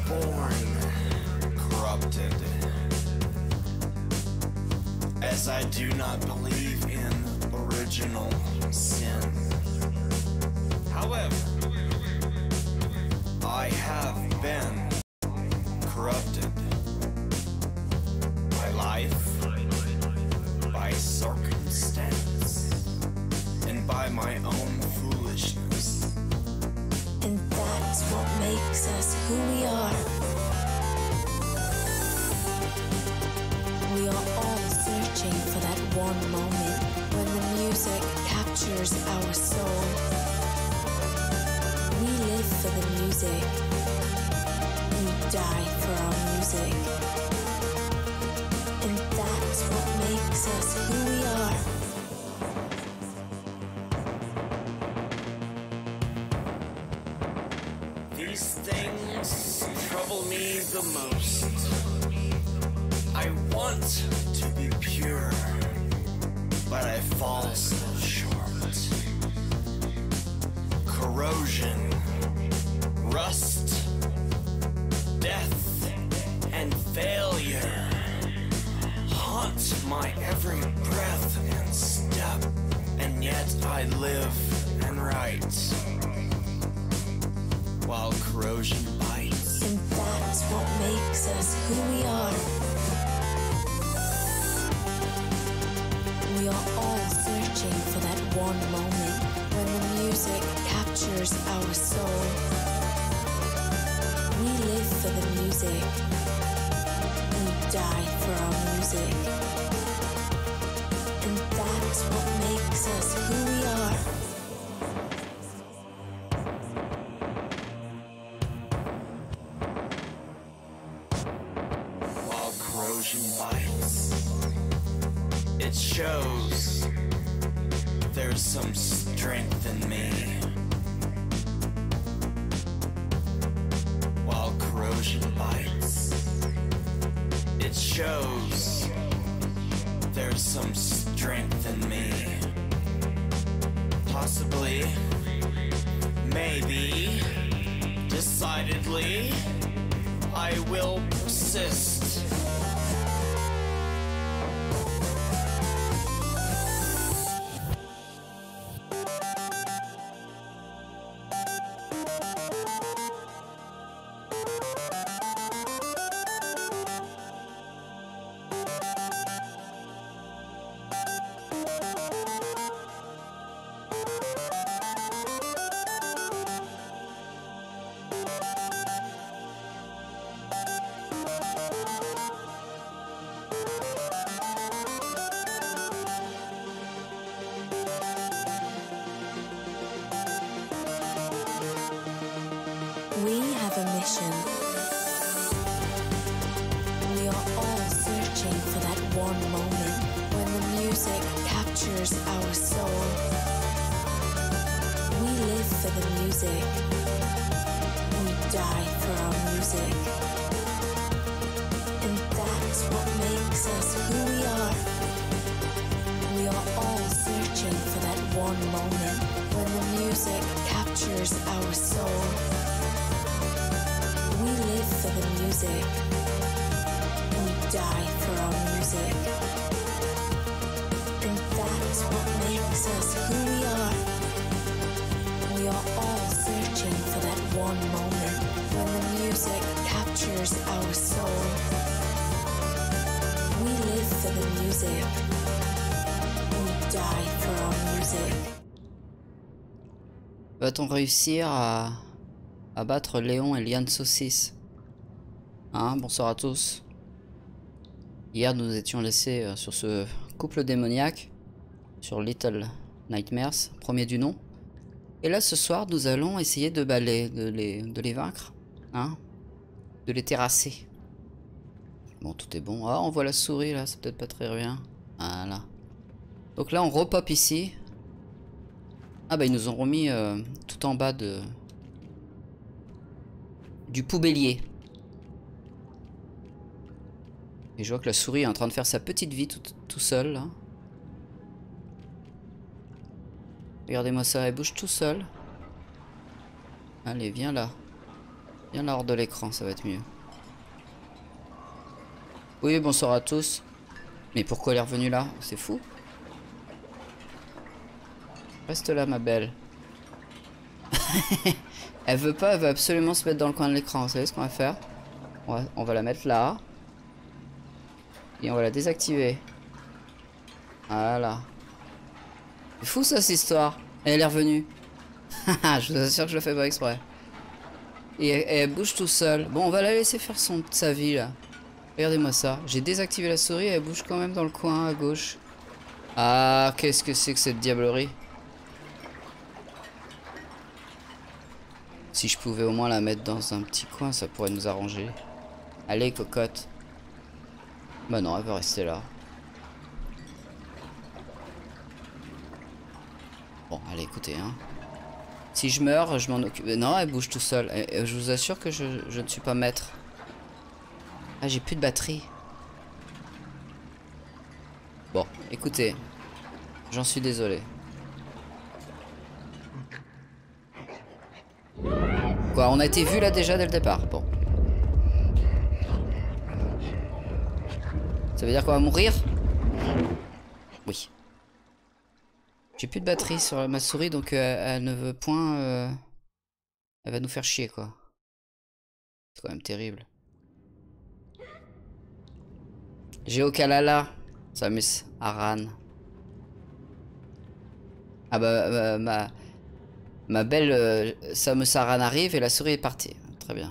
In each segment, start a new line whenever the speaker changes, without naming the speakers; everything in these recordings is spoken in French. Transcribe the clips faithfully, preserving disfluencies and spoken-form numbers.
born corrupted, as I do not believe in original sin. However, I have been corrupted by life, by circumstance, and by my own foolishness.
And that's what makes us who we are. We are all searching for that one moment when the music captures our soul. We live for the music. We die for our music. And that's what makes us who we are.
These things trouble me the most. I want to be pure, but I fall so short. Corrosion, rust, death, and failure haunt my every breath and step, and yet I live and write while corrosion bites.
And that's what makes us who we are. We are all searching for that one moment when the music captures our soul. We live for the music. We die for our music. And that's what makes us who we are.
While corrosion bites, it shows there's some strength in me. While corrosion bites, it shows there's some strength in me. Possibly, maybe, decidedly, I will persist.
We have a mission. We are all searching for that one moment when the music captures our soul. We live for the music. We die for our music. And that's what makes us who we are. We are all searching for that one moment when the music captures our soul. We live for the music. We die for our music. And that's what makes us who we are. We are all searching for that one moment when the music captures our soul. We live for the music. We die for our music.
Va-t-on réussir à, à battre Léon et Liane Saucisse? Hein, bonsoir à tous. Hier nous étions laissés euh, sur ce couple démoniaque, sur Little Nightmares, premier du nom. Et là ce soir nous allons essayer de, bah, les, de, les, de les vaincre, hein, de les terrasser. Bon, tout est bon. Ah, on voit la souris là, c'est peut-être pas très bien. Voilà. Donc là on repop ici. Ah bah ils nous ont remis euh, tout en bas de du poubellier. Et je vois que la souris est en train de faire sa petite vie tout, tout seul là. Regardez-moi ça, elle bouge tout seul. Allez, viens là. Viens là hors de l'écran, ça va être mieux. Oui, bonsoir à tous. Mais pourquoi elle est revenue là? C'est fou. Reste là, ma belle. Elle veut pas, elle veut absolument se mettre dans le coin de l'écran. Vous savez ce qu'on va faire? on va, on va la mettre là. Et on va la désactiver. Voilà. C'est fou ça, cette histoire. Et elle est revenue. Je vous assure que je le fais pas exprès. Et elle, elle bouge tout seul. Bon, on va la laisser faire son, sa vie là. Regardez-moi ça. J'ai désactivé la souris, elle bouge quand même dans le coin à gauche. Ah, qu'est-ce que c'est que cette diablerie? Si je pouvais au moins la mettre dans un petit coin, ça pourrait nous arranger. Allez, cocotte. Bah non, elle veut rester là. Bon, allez, écoutez, hein. Si je meurs, je m'en occupe. Non, elle bouge tout seul. Et, et je vous assure que je, je ne suis pas maître. Ah, j'ai plus de batterie. Bon, écoutez. J'en suis désolé. Quoi, on a été vu là déjà dès le départ. Bon. Ça veut dire qu'on va mourir? Oui. J'ai plus de batterie sur ma souris, donc euh, elle ne veut point... Euh... Elle va nous faire chier, quoi. C'est quand même terrible. Geokalala, Samus Aran. Ah bah, bah ma, ma belle euh, Samus Aran arrive et la souris est partie. Très bien.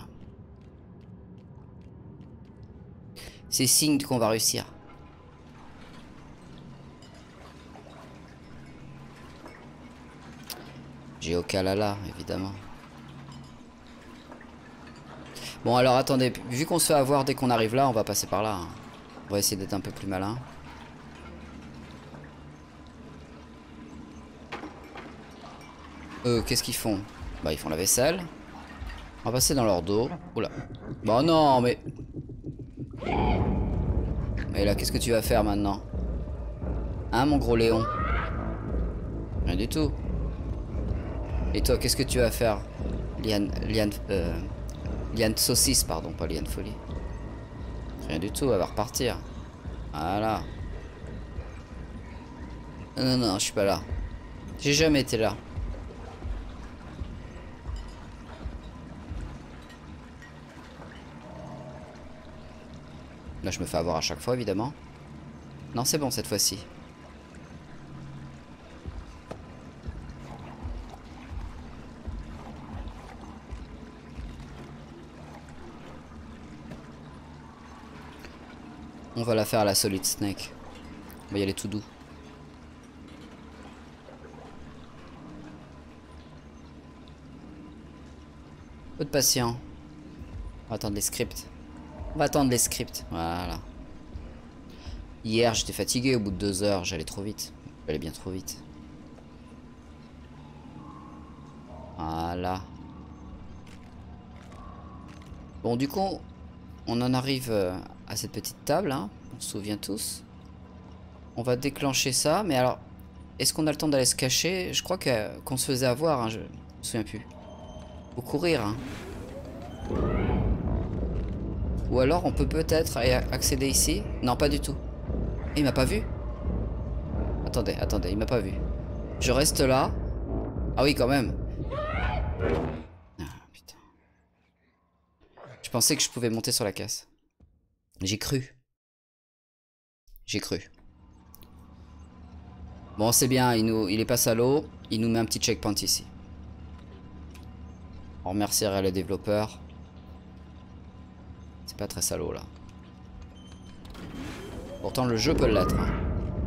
C'est signe qu'on va réussir. Geokalala, évidemment. Bon alors attendez, vu qu'on se fait avoir dès qu'on arrive là, on va passer par là. Hein. On va essayer d'être un peu plus malin. Euh, qu'est-ce qu'ils font? Bah ils font la vaisselle. On va passer dans leur dos. Oula. Bon non mais... Mais là qu'est-ce que tu vas faire maintenant? Hein mon gros Léon? Rien du tout. Et toi qu'est-ce que tu vas faire? Liane... Liane... Euh... Liane saucisse pardon, pas Liane folie. Rien du tout, elle va repartir. Voilà. Non, non, non, je suis pas là. J'ai jamais été là. Là, je me fais avoir à chaque fois, évidemment. Non, c'est bon cette fois-ci. On va la faire à la Solid Snake. On va y aller tout doux. Peu de patient. On va attendre les scripts. On va attendre les scripts. Voilà. Hier, j'étais fatigué au bout de deux heures. J'allais trop vite. J'allais bien trop vite. Voilà. Bon, du coup, on en arrive à cette petite table. Hein. On se souvient tous. On va déclencher ça. Mais alors, est-ce qu'on a le temps d'aller se cacher? Je crois que, qu'on se faisait avoir. Hein. Je me souviens plus. Faut courir. Hein. Ou alors on peut peut-être accéder ici. Non, pas du tout. Il m'a pas vu. Attendez, attendez, il m'a pas vu. Je reste là. Ah oui, quand même. Ah, putain. Je pensais que je pouvais monter sur la caisse. J'ai cru. J'ai cru. Bon, c'est bien, il, nous, il est pas salaud. Il nous met un petit checkpoint ici. On remercierait les développeurs. C'est pas très salaud là. Pourtant le jeu peut l'être. Hein.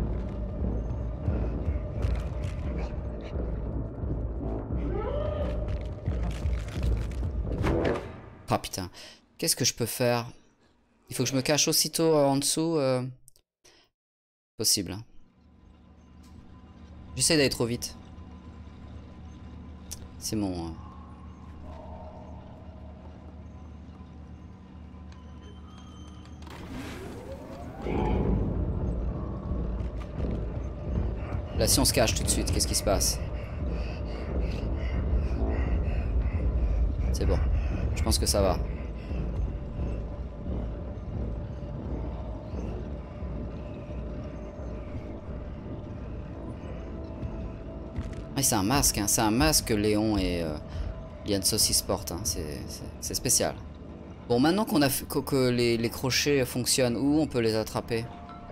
Ah putain. Qu'est-ce que je peux faire? Il faut que je me cache aussitôt euh, en dessous. Euh... Possible. Hein. J'essaie d'aller trop vite. C'est mon... Euh... Là si on se cache tout de suite, qu'est-ce qui se passe? C'est bon. Je pense que ça va. Ah, c'est un masque, hein. C'est un masque que Léon et euh, Liane Saucisse portent. Hein. C'est spécial. Bon, maintenant qu'on a fait, que, que les, les crochets fonctionnent, où on peut les attraper?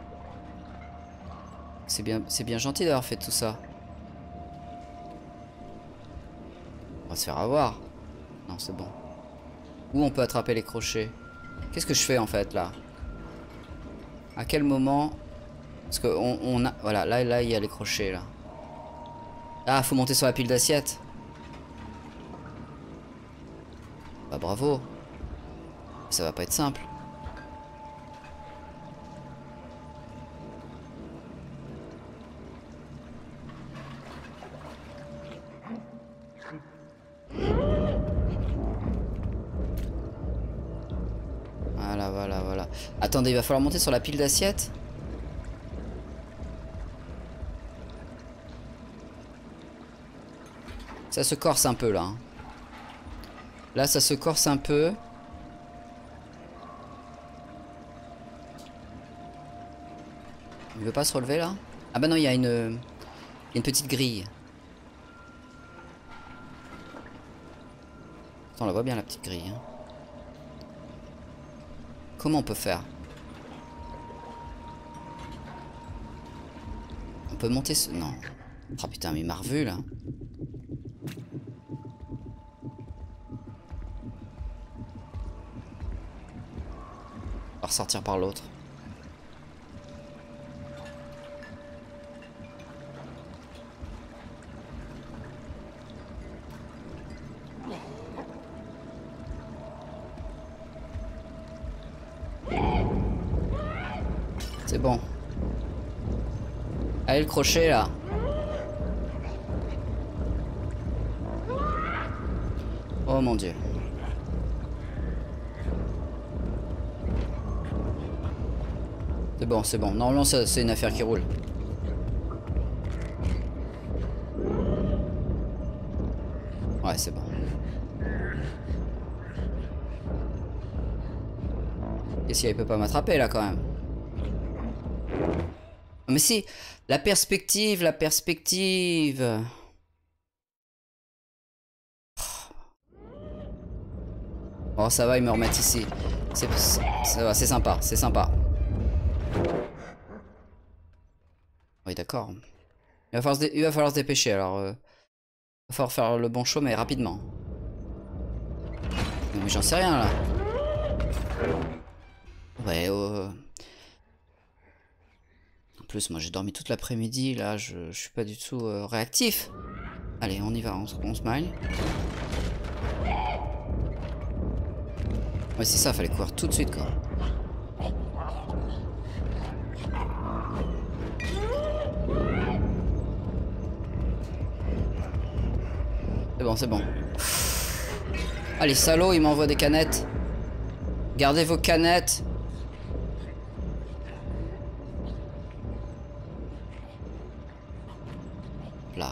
C'est bien, c'est bien gentil d'avoir fait tout ça. On va se faire avoir. Non, c'est bon. Où on peut attraper les crochets? Qu'est-ce que je fais en fait là? À quel moment? Parce que on, on a... Voilà, là, là, il y a les crochets là. Ah, faut monter sur la pile d'assiettes. Bah bravo. Ça va pas être simple. Voilà, voilà, voilà. Attendez, il va falloir monter sur la pile d'assiettes. Ça se corse un peu là. Hein. Là, ça se corse un peu. Il veut pas se relever là? Ah bah non, il y a une, il y a une petite grille. Attends, on la voit bien la petite grille. Hein. Comment on peut faire? On peut monter ce... Non. Oh putain, mais il m'a revu là. On va ressortir par l'autre. C'est bon. Allez, le crochet là. Oh mon Dieu. C'est bon, c'est bon. Normalement, c'est une affaire qui roule. Ouais, c'est bon. Qu'est-ce qu'il peut pas m'attraper là quand même? Mais si, la perspective, la perspective. Oh, ça va, ils me remettent ici. C'est c'est sympa, c'est sympa. Oui, d'accord. Il, il va falloir se dépêcher, alors... Euh, il va falloir faire le bon show, mais rapidement. Mais j'en sais rien, là. Ouais, euh... En plus, moi, j'ai dormi toute l'après-midi, là, je, je suis pas du tout euh, réactif. Allez, on y va, on, on smile. Ouais, c'est ça, fallait courir tout de suite, quoi. C'est bon, c'est bon. Ah, les salauds, ils m'envoient des canettes. Gardez vos canettes. Là.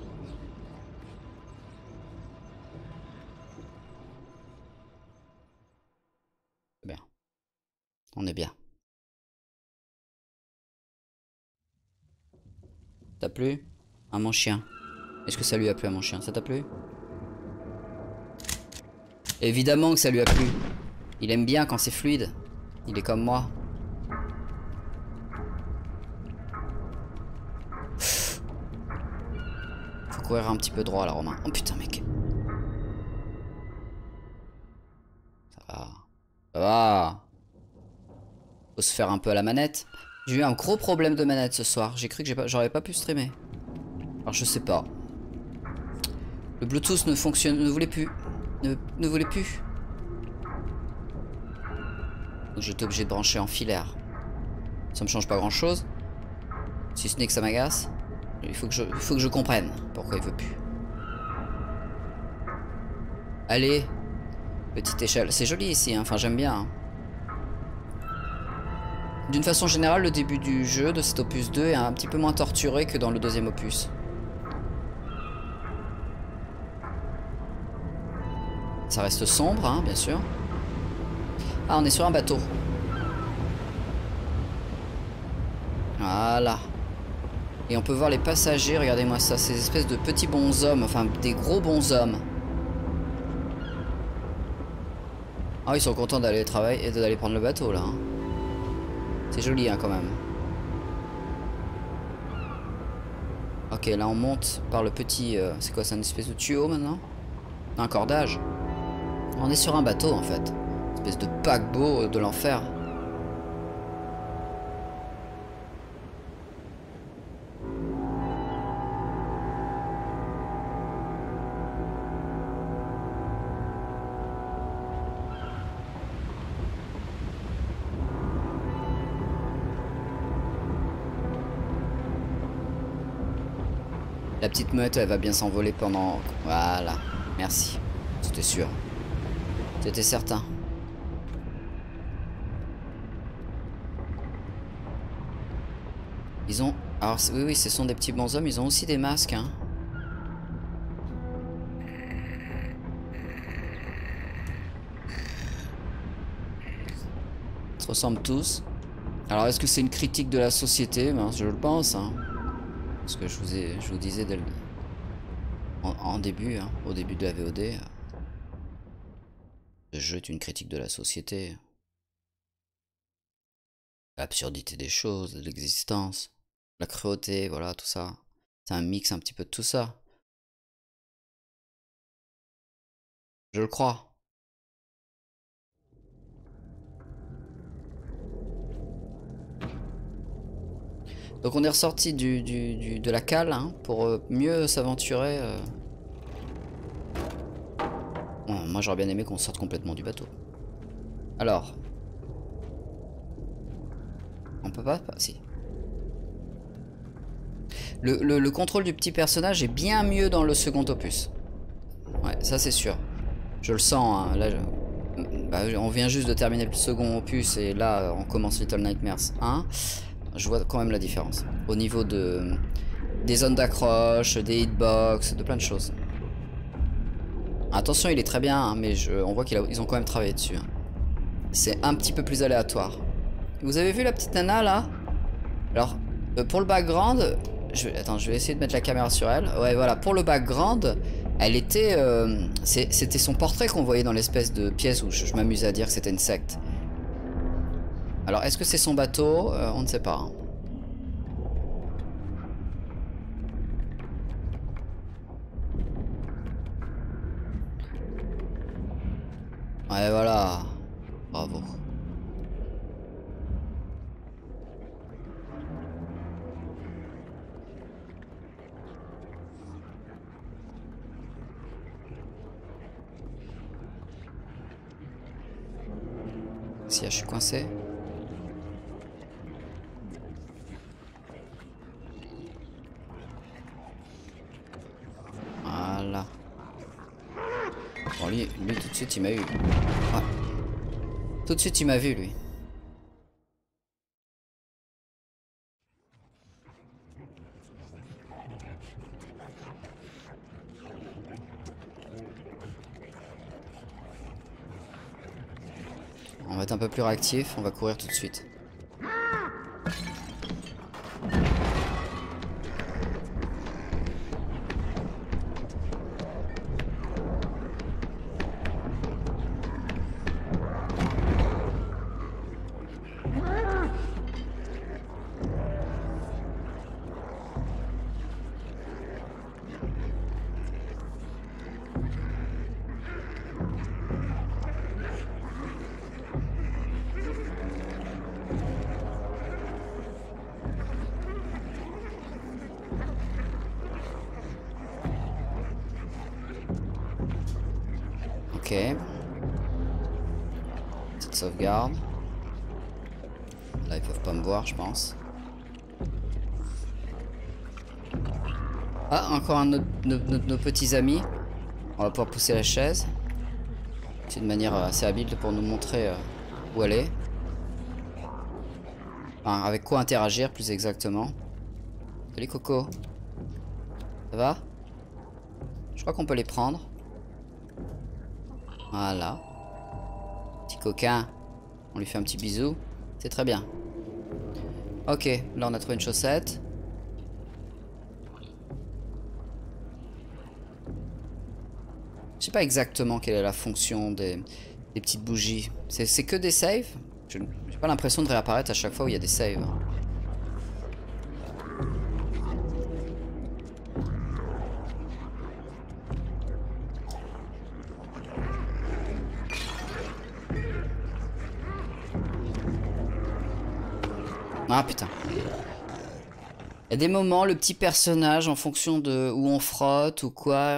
C'est bien. On est bien. T'as plu? À mon chien. Est-ce que ça lui a plu à mon chien? Ça t'a plu? Évidemment que ça lui a plu. Il aime bien quand c'est fluide. Il est comme moi. Faut courir un petit peu droit là, Romain. Oh putain, mec. Ça va. Ça va. Faut se faire un peu à la manette. J'ai eu un gros problème de manette ce soir. J'ai cru que j'aurais pas pu streamer. Alors je sais pas. Le Bluetooth ne fonctionne, ne voulait plus. Ne, ne voulait plus. Donc j'étais obligé de brancher en filaire. Ça me change pas grand chose. Si ce n'est que ça m'agace. Il faut que je, il faut que je comprenne pourquoi il veut plus. Allez. Petite échelle. C'est joli ici, hein. Enfin j'aime bien. Hein. D'une façon générale, le début du jeu de cet opus deux est un petit peu moins torturé que dans le deuxième opus. ça reste sombre, hein, bien sûr. Ah, on est sur un bateau. Voilà. Et on peut voir les passagers, regardez-moi ça, ces espèces de petits bonshommes, enfin des gros bonshommes. Ah, ils sont contents d'aller travailler et d'aller prendre le bateau là. Hein. C'est joli hein, quand même. Ok, là on monte par le petit... Euh, c'est quoi, c'est une espèce de tuyau maintenant? Un cordage. On est sur un bateau en fait. Une espèce de paquebot de l'enfer. La petite meute, elle va bien s'envoler pendant... Voilà. Merci. C'était sûr. C'était certain. Ils ont... Alors, oui, oui, ce sont des petits bonshommes. Ils ont aussi des masques, hein. Ils se ressemblent tous. Alors, est-ce que c'est une critique de la société? Ben, je le pense, hein. Parce que je vous, ai, je vous disais dès le, en, en début, hein, au début de la V O D, le jeu est une critique de la société. L'absurdité des choses, de l'existence, la cruauté, voilà, tout ça. C'est un mix un petit peu de tout ça. Je le crois. Donc on est ressorti du, du, du, de la cale hein, pour euh, mieux s'aventurer. Euh... Bon, moi j'aurais bien aimé qu'on sorte complètement du bateau. Alors. On peut pas, pas si. Le, le, le contrôle du petit personnage est bien mieux dans le second opus. Ouais, ça c'est sûr. Je le sens. Hein, là, je... bah, on vient juste de terminer le second opus et là on commence Little Nightmares un. Je vois quand même la différence. Au niveau de des zones d'accroche, des hitbox, de plein de choses. Attention, il est très bien, hein, mais je, on voit qu'ils ont quand même travaillé dessus. Hein. C'est un petit peu plus aléatoire. Vous avez vu la petite nana là? Alors, euh, pour le background, je vais, attends, je vais essayer de mettre la caméra sur elle. Ouais, voilà, pour le background, elle était, euh, c'était son portrait qu'on voyait dans l'espèce de pièce où je, je m'amusais à dire que c'était une secte. Alors, est-ce que c'est son bateau? euh, On ne sait pas. Hein. Ouais, voilà. Bravo. Si, je suis coincé. Voilà. Bon, lui, lui tout de suite, il m'a eu. Ouais. Tout de suite, il m'a vu, lui. On va être un peu plus réactif, on va courir tout de suite. Ok. Petite sauvegarde. Là, ils peuvent pas me voir, je pense. Ah, encore un de nos, nos, nos petits amis. On va pouvoir pousser la chaise. C'est une manière assez habile pour nous montrer euh, où elle est. Enfin, avec quoi interagir, plus exactement. Salut Coco. Ça va? Je crois qu'on peut les prendre. Voilà. Petit coquin. On lui fait un petit bisou. C'est très bien. Ok, là on a trouvé une chaussette. Je sais pas exactement quelle est la fonction des, des petites bougies. C'est que des saves? Je n'ai pas l'impression de réapparaître à chaque fois où il y a des saves. Ah putain. Il y a des moments, le petit personnage, en fonction de où on frotte ou quoi...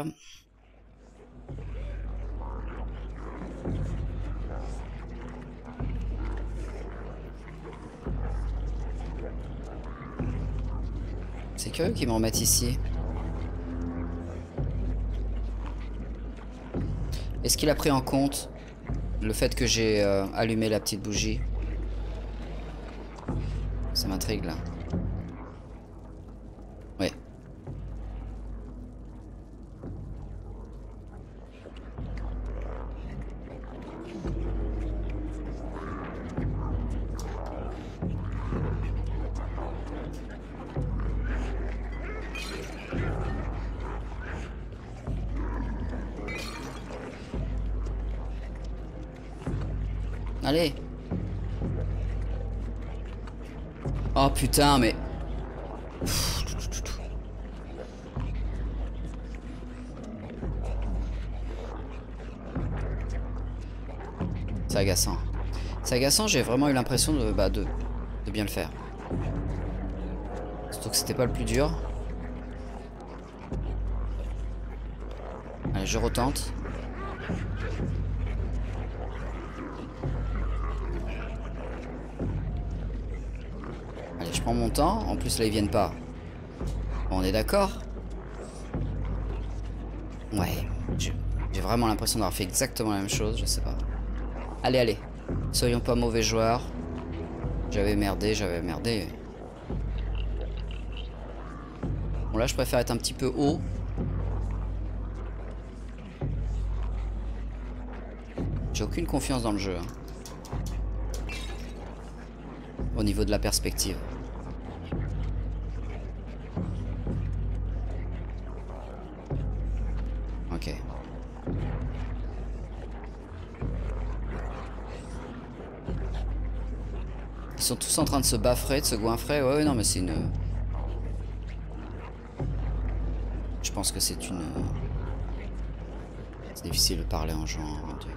C'est curieux qu'ils me remettent ici. Est-ce qu'il a pris en compte le fait que j'ai euh, allumé la petite bougie? Ça m'intrigue là. Ouais. Allez. Oh putain, mais... C'est agaçant. C'est agaçant, j'ai vraiment eu l'impression de, bah, de, de bien le faire. Surtout que c'était pas le plus dur. Allez, je retente. Allez, je prends mon temps. En plus, là, ils viennent pas. Bon, on est d'accord? Ouais. J'ai vraiment l'impression d'avoir fait exactement la même chose. Je sais pas. Allez, allez. Soyons pas mauvais joueurs. J'avais merdé, j'avais merdé. Bon, là, je préfère être un petit peu haut. J'ai aucune confiance dans le jeu. Hein. Au niveau de la perspective. Ok. Ils sont tous en train de se baffrer, de se goinfrer. Ouais, ouais, non, mais c'est une... Je pense que c'est une... C'est difficile de parler en jouant, mon Dieu.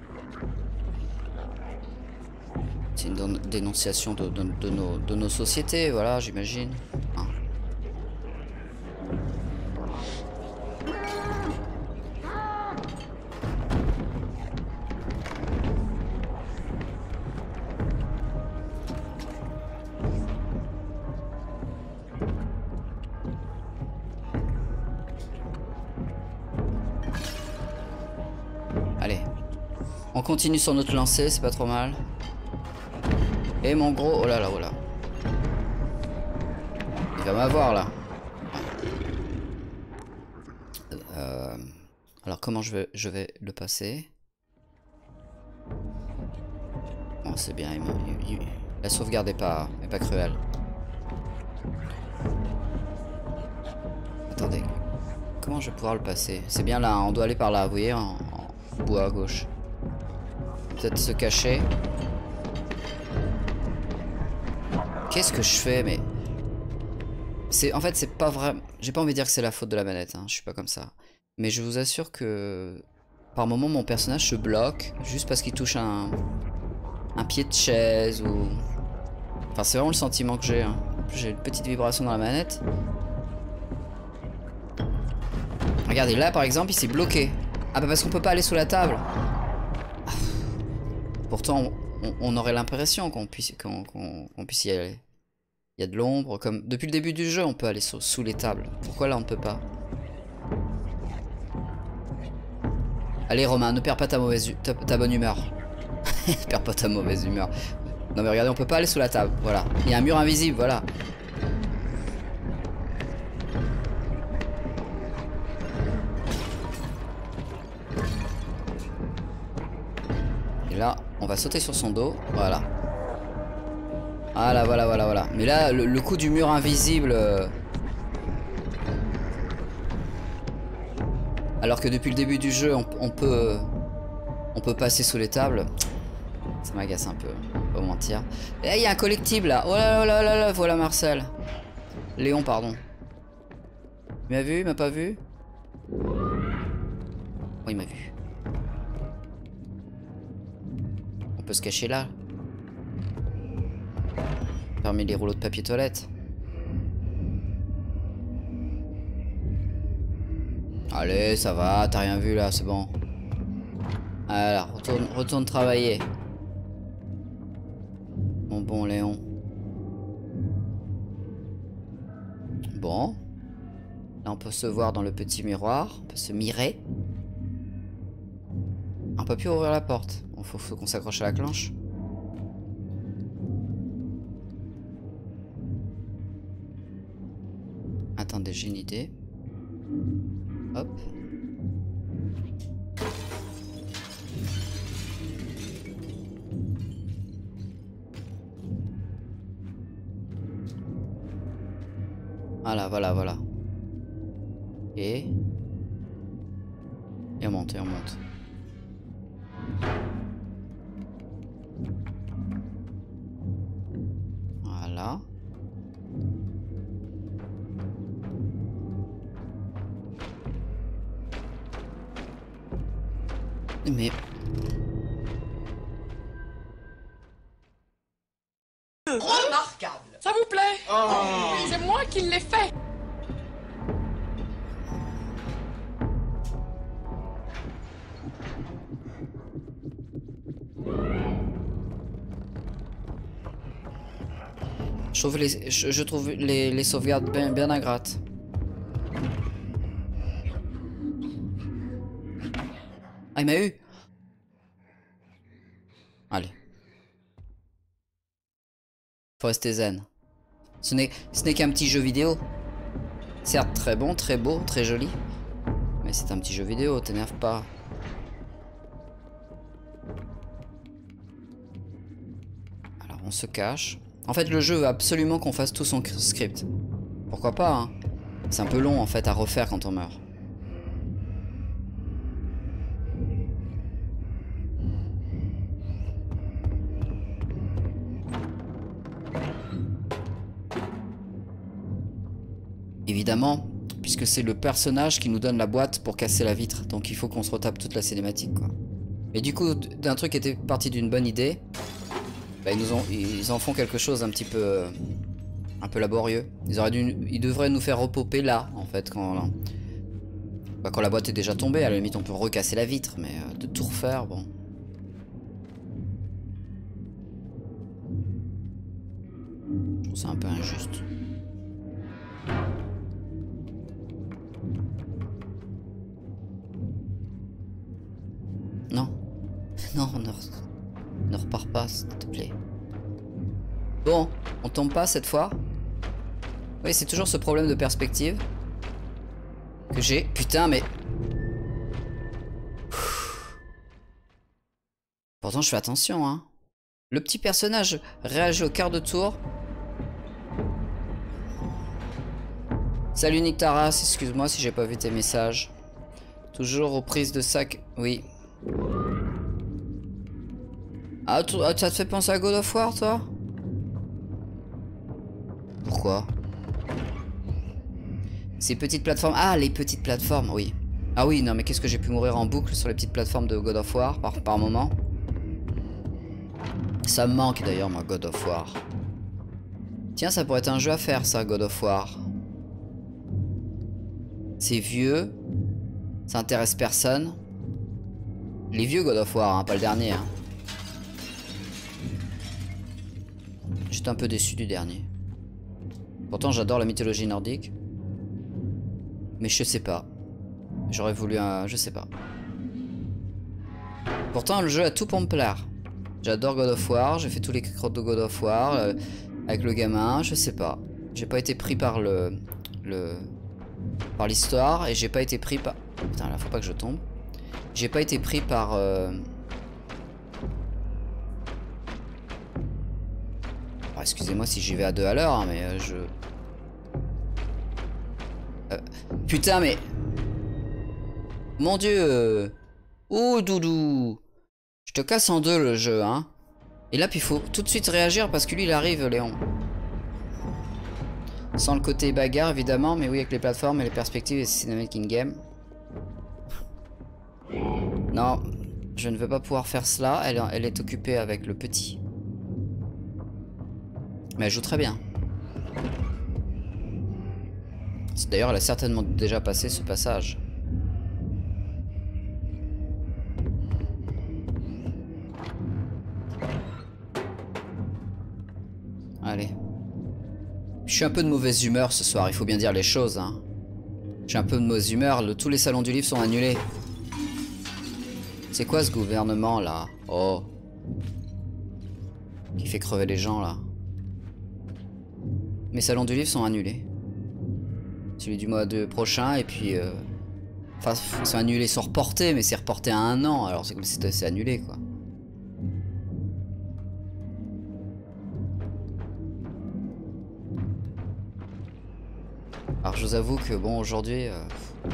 C'est une dénonciation de, de, de, nos, de nos sociétés, voilà, j'imagine. Hein. Allez. On continue sur notre lancée, c'est pas trop mal. Et mon gros... Oh là là, oh là. Il va m'avoir là. Euh... Alors comment je vais, je vais le passer? Bon, c'est bien. Il me... il... La sauvegarde est pas, est pas cruelle. Attendez. Comment je vais pouvoir le passer? C'est bien là, on doit aller par là, vous voyez, en, en bois à gauche. Peut-être se cacher. Qu'est-ce que je fais? Mais c'est en fait c'est pas vrai. J'ai pas envie de dire que c'est la faute de la manette. Hein. Je suis pas comme ça. Mais je vous assure que par moment mon personnage se bloque juste parce qu'il touche un un pied de chaise ou. Enfin c'est vraiment le sentiment que j'ai. Hein. J'ai une petite vibration dans la manette. Regardez là par exemple il s'est bloqué. Ah bah parce qu'on peut pas aller sous la table. Pourtant. On, on aurait l'impression qu'on puisse, qu'on, qu'on, qu'on puisse y aller. Il y a de l'ombre, comme depuis le début du jeu, on peut aller sous, sous les tables. Pourquoi là on ne peut pas? Allez Romain, ne perds pas ta mauvaise, ta, ta bonne humeur. Ne perds pas ta mauvaise humeur. Non mais regardez, on peut pas aller sous la table. Voilà, il y a un mur invisible, voilà. Et là, on va sauter sur son dos. Voilà. Voilà, voilà, voilà, voilà. Mais là, le, le coup du mur invisible... Euh... Alors que depuis le début du jeu, on, on peut... On peut passer sous les tables. Ça m'agace un peu, pas vous mentir. Et là, il y a un collectible là. Oh là là là là, voilà Marcel. Léon, pardon. Il m'a vu, il m'a pas vu? Oh, il m'a vu. On peut se cacher là. Parmi les rouleaux de papier toilette. Allez, ça va, t'as rien vu là, c'est bon. Alors, retourne, retourne travailler. Mon bon Léon. Bon. Là, on peut se voir dans le petit miroir. On peut se mirer. On peut plus ouvrir la porte. Bon, faut, faut qu'on s'accroche à la clenche. Attendez, j'ai une idée. Hop. Voilà, voilà, voilà. Et... Et on monte, et on monte. Voilà. Mais...
Remarquable. Ça vous plaît? Oh. C'est moi qui l'ai fait.
Je trouve les, je, je trouve les, les sauvegardes bien, bien ingrates. Ah, il m'a eu. Allez. Faut rester zen. Ce n'est ce n'est qu'un petit jeu vidéo. Certes très bon, très beau, très joli. Mais c'est un petit jeu vidéo, t'énerve pas. Alors on se cache. En fait le jeu veut absolument qu'on fasse tout son script. Pourquoi pas hein. C'est un peu long en fait à refaire quand on meurt. Évidemment, puisque c'est le personnage qui nous donne la boîte pour casser la vitre. Donc il faut qu'on se retape toute la cinématique quoi. Et du coup, d'un truc qui était parti d'une bonne idée, bah, ils, nous ont, ils en font quelque chose un petit peu... un peu laborieux. Ils, auraient dû, ils devraient nous faire repoper là, en fait, quand... Bah, quand la boîte est déjà tombée, à la limite on peut recasser la vitre, mais euh, de tout refaire, bon... Je trouve ça un peu injuste. Non. Non, ne, ne repars pas, s'il te plaît. Bon, on tombe pas cette fois. Oui, c'est toujours ce problème de perspective que j'ai. Putain, mais... Pourtant, je fais attention, hein. Le petit personnage réagit au quart de tour. Salut Nictaras, excuse-moi si j'ai pas vu tes messages. Toujours aux prises de sac... Oui. Ah, ça te fait penser à God of War, toi? Pourquoi? Ces petites plateformes... Ah, les petites plateformes, oui. Ah oui, non, mais qu'est-ce que j'ai pu mourir en boucle sur les petites plateformes de God of War par, par moment. Ça me manque d'ailleurs, moi, God of War. Tiens, ça pourrait être un jeu à faire, ça, God of War. C'est vieux. Ça intéresse personne. Les vieux God of War, hein, pas le dernier. Hein. J'étais un peu déçu du dernier. Pourtant, j'adore la mythologie nordique. Mais je sais pas. J'aurais voulu un... Je sais pas. Pourtant, le jeu a tout pour me plaire. J'adore God of War. J'ai fait tous les crottes de God of War. Euh, avec le gamin, je sais pas. J'ai pas été pris par le... le par l'histoire. Et j'ai pas été pris par... Putain, là, faut pas que je tombe. J'ai pas été pris par... Euh, excusez-moi si j'y vais à deux à l'heure, hein, mais euh, je... Euh, putain, mais... Mon dieu euh... Oh, doudou. Je te casse en deux le jeu, hein. Et là, puis il faut tout de suite réagir parce que lui, il arrive, Léon. Sans le côté bagarre, évidemment, mais oui, avec les plateformes et les perspectives et cinématiques in-game. Non, je ne veux pas pouvoir faire cela. Elle, elle est occupée avec le petit. Mais elle joue très bien. D'ailleurs, elle a certainement déjà passé ce passage. Allez. Je suis un peu de mauvaise humeur ce soir, il faut bien dire les choses. Hein. Je suis un peu de mauvaise humeur, le, tous les salons du livre sont annulés. C'est quoi ce gouvernement là? Oh. Qui fait crever les gens là. Mes salons du livre sont annulés. Celui du mois de prochain et puis... Euh... Enfin, c'est annulé, ils sont reportés, mais c'est reporté à un an, alors c'est comme si c'est annulé quoi. Alors je vous avoue que bon aujourd'hui... Euh...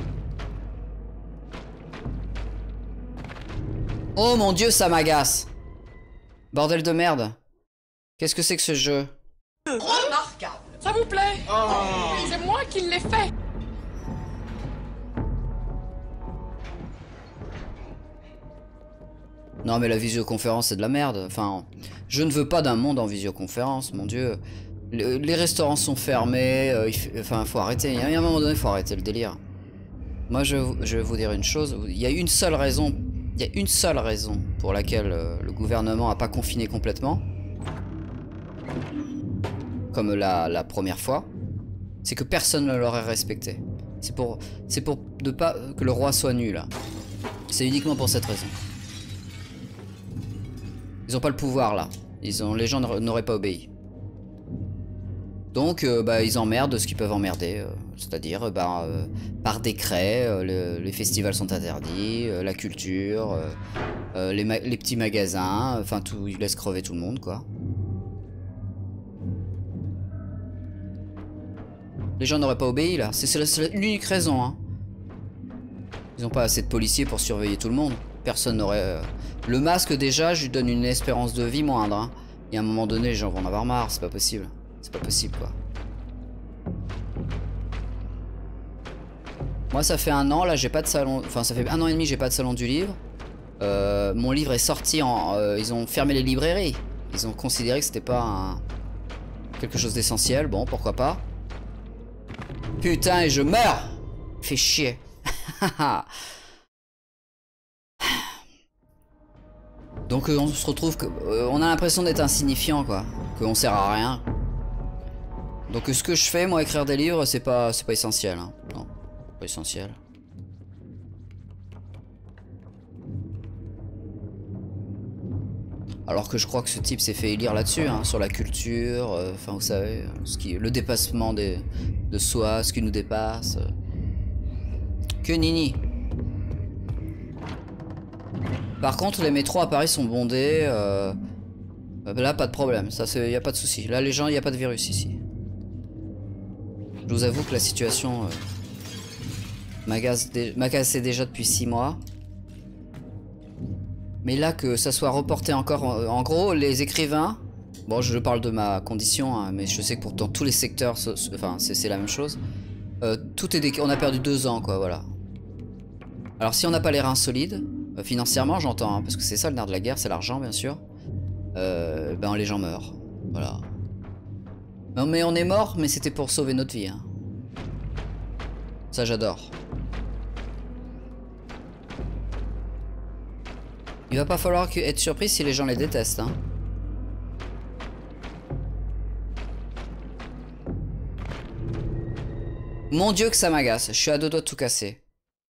Oh mon dieu, ça m'agace. Bordel de merde. Qu'est-ce que c'est que ce jeu?
Remarquable. Ça vous plaît? Oh. C'est moi qui l'ai fait.
Non mais la visioconférence c'est de la merde. Enfin, je ne veux pas d'un monde en visioconférence, mon dieu. Le, les restaurants sont fermés, euh, il fait, enfin faut arrêter. Il y a un moment donné, il faut arrêter le délire. Moi je, je vais vous dire une chose. Il y a une seule raison. Il y a une seule raison pour laquelle euh, le gouvernement n'a pas confiné complètement. Comme la, la première fois. C'est que personne ne l'aurait respecté. C'est pour, c'est pour ne pas que le roi soit nul. C'est uniquement pour cette raison. Ils n'ont pas le pouvoir là. Ils ont, les gens n'auraient pas obéi. Donc euh, bah, ils emmerdent ce qu'ils peuvent emmerder. Euh, C'est-à-dire bah, euh, par décret, euh, le, les festivals sont interdits, euh, la culture, euh, euh, les, les petits magasins, enfin tout, ils laissent crever tout le monde quoi. Les gens n'auraient pas obéi là. C'est l'unique raison. Hein. Ils n'ont pas assez de policiers pour surveiller tout le monde. Personne n'aurait... Euh... Le masque déjà, je lui donne une espérance de vie moindre. Hein. Et à un moment donné, les gens vont en avoir marre. C'est pas possible. C'est pas possible quoi. Moi ça fait un an, là j'ai pas de salon... Enfin ça fait un an et demi j'ai pas de salon du livre. Euh, mon livre est sorti en... Euh, ils ont fermé les librairies. Ils ont considéré que c'était pas un... quelque chose d'essentiel. Bon, pourquoi pas. Putain, et je meurs! Fait chier. Donc euh, on se retrouve que... Euh, on a l'impression d'être insignifiant quoi. Qu'on sert à rien. Donc euh, ce que je fais, moi, écrire des livres, c'est pas, c'est pas essentiel. Hein. Non, pas essentiel. Alors que je crois que ce type s'est fait élire là-dessus, hein, sur la culture, enfin euh, vous savez, ce qui, le dépassement des, de soi, ce qui nous dépasse. Euh. Que nini. Par contre, les métros à Paris sont bondés. Euh, là, pas de problème, ça, y a pas de souci. Là, les gens, il y a pas de virus ici. Je vous avoue que la situation euh, m'agaçait déjà depuis six mois. Mais là, que ça soit reporté encore... En, en gros, les écrivains... Bon, je parle de ma condition, hein, mais je sais que pour, dans tous les secteurs, enfin, c'est la même chose. Euh, tout est déc... On a perdu deux ans, quoi, voilà. Alors, si on n'a pas les reins solides, euh, financièrement, j'entends, hein, parce que c'est ça le nerf de la guerre, c'est l'argent, bien sûr. Euh, ben, les gens meurent. Voilà. Non, mais on est mort, mais c'était pour sauver notre vie. Hein. Ça, j'adore. Il va pas falloir être surpris si les gens les détestent. Hein. Mon Dieu que ça m'agace. Je suis à deux doigts de tout casser.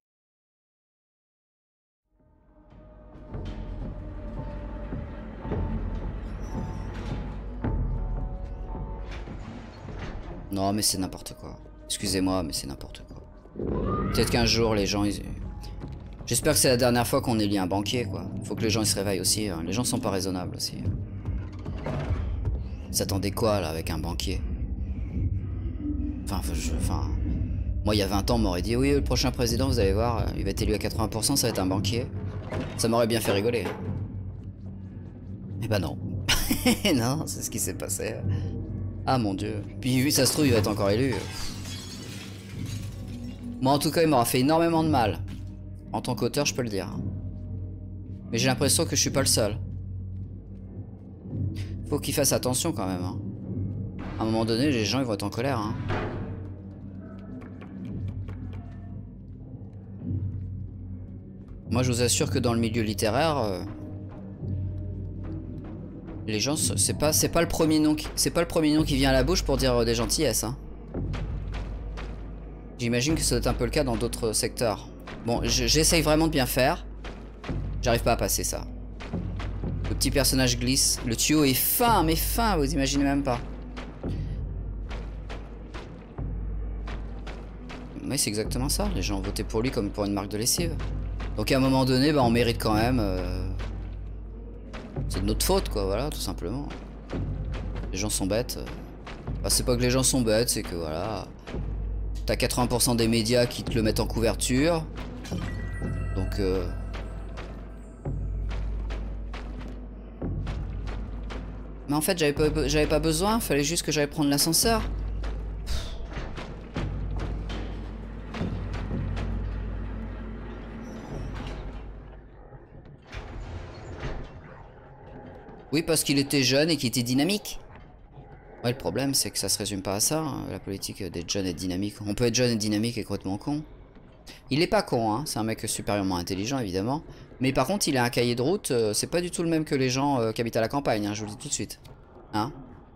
Non mais c'est n'importe quoi. Excusez-moi mais c'est n'importe quoi. Peut-être qu'un jour les gens... Ils... J'espère que c'est la dernière fois qu'on élit un banquier, quoi. Faut que les gens ils se réveillent aussi. Hein. Les gens sont pas raisonnables aussi. s'attendait quoi là avec un banquier? Enfin, je, enfin, moi il y a vingt ans on m'aurait dit oui le prochain président vous allez voir, il va être élu à quatre-vingts pour cent, ça va être un banquier. Ça m'aurait bien fait rigoler. Eh ben non. Non, c'est ce qui s'est passé. Ah mon dieu. Puis oui ça se trouve il va être encore élu. Moi en tout cas il m'aura fait énormément de mal. En tant qu'auteur je peux le dire. Mais j'ai l'impression que je suis pas le seul. Faut qu'il fasse attention quand même. Hein. À un moment donné les gens ils vont être en colère. Hein. Moi je vous assure que dans le milieu littéraire, euh, les gens, c'est pas, c'est pas le premier nom, qui, c'est pas le premier nom qui vient à la bouche pour dire euh, des gentillesses. Hein. J'imagine que ça doit être un peu le cas dans d'autres secteurs. Bon, j'essaye vraiment de bien faire. J'arrive pas à passer ça. Le petit personnage glisse. Le tuyau est fin, mais fin, vous imaginez même pas. Mais c'est exactement ça. Les gens ont voté pour lui comme pour une marque de lessive. Donc à un moment donné, bah, on mérite quand même... Euh... C'est de notre faute, quoi, voilà, tout simplement. Les gens sont bêtes. Bah, c'est pas que les gens sont bêtes, c'est que, voilà... T'as quatre-vingts pour cent des médias qui te le mettent en couverture. Donc... Euh... Mais en fait, j'avais pas, j'avais pas besoin, fallait juste que j'aille prendre l'ascenseur. Oui, parce qu'il était jeune et qu'il était dynamique. Ouais, le problème, c'est que ça se résume pas à ça, hein, la politique d'être jeune et dynamique. On peut être jeune et dynamique et complètement con. Il est pas con, hein, c'est un mec supérieurement intelligent, évidemment. Mais par contre, il a un cahier de route, euh, c'est pas du tout le même que les gens euh, qui habitent à la campagne, hein, je vous le dis tout de suite. Hein?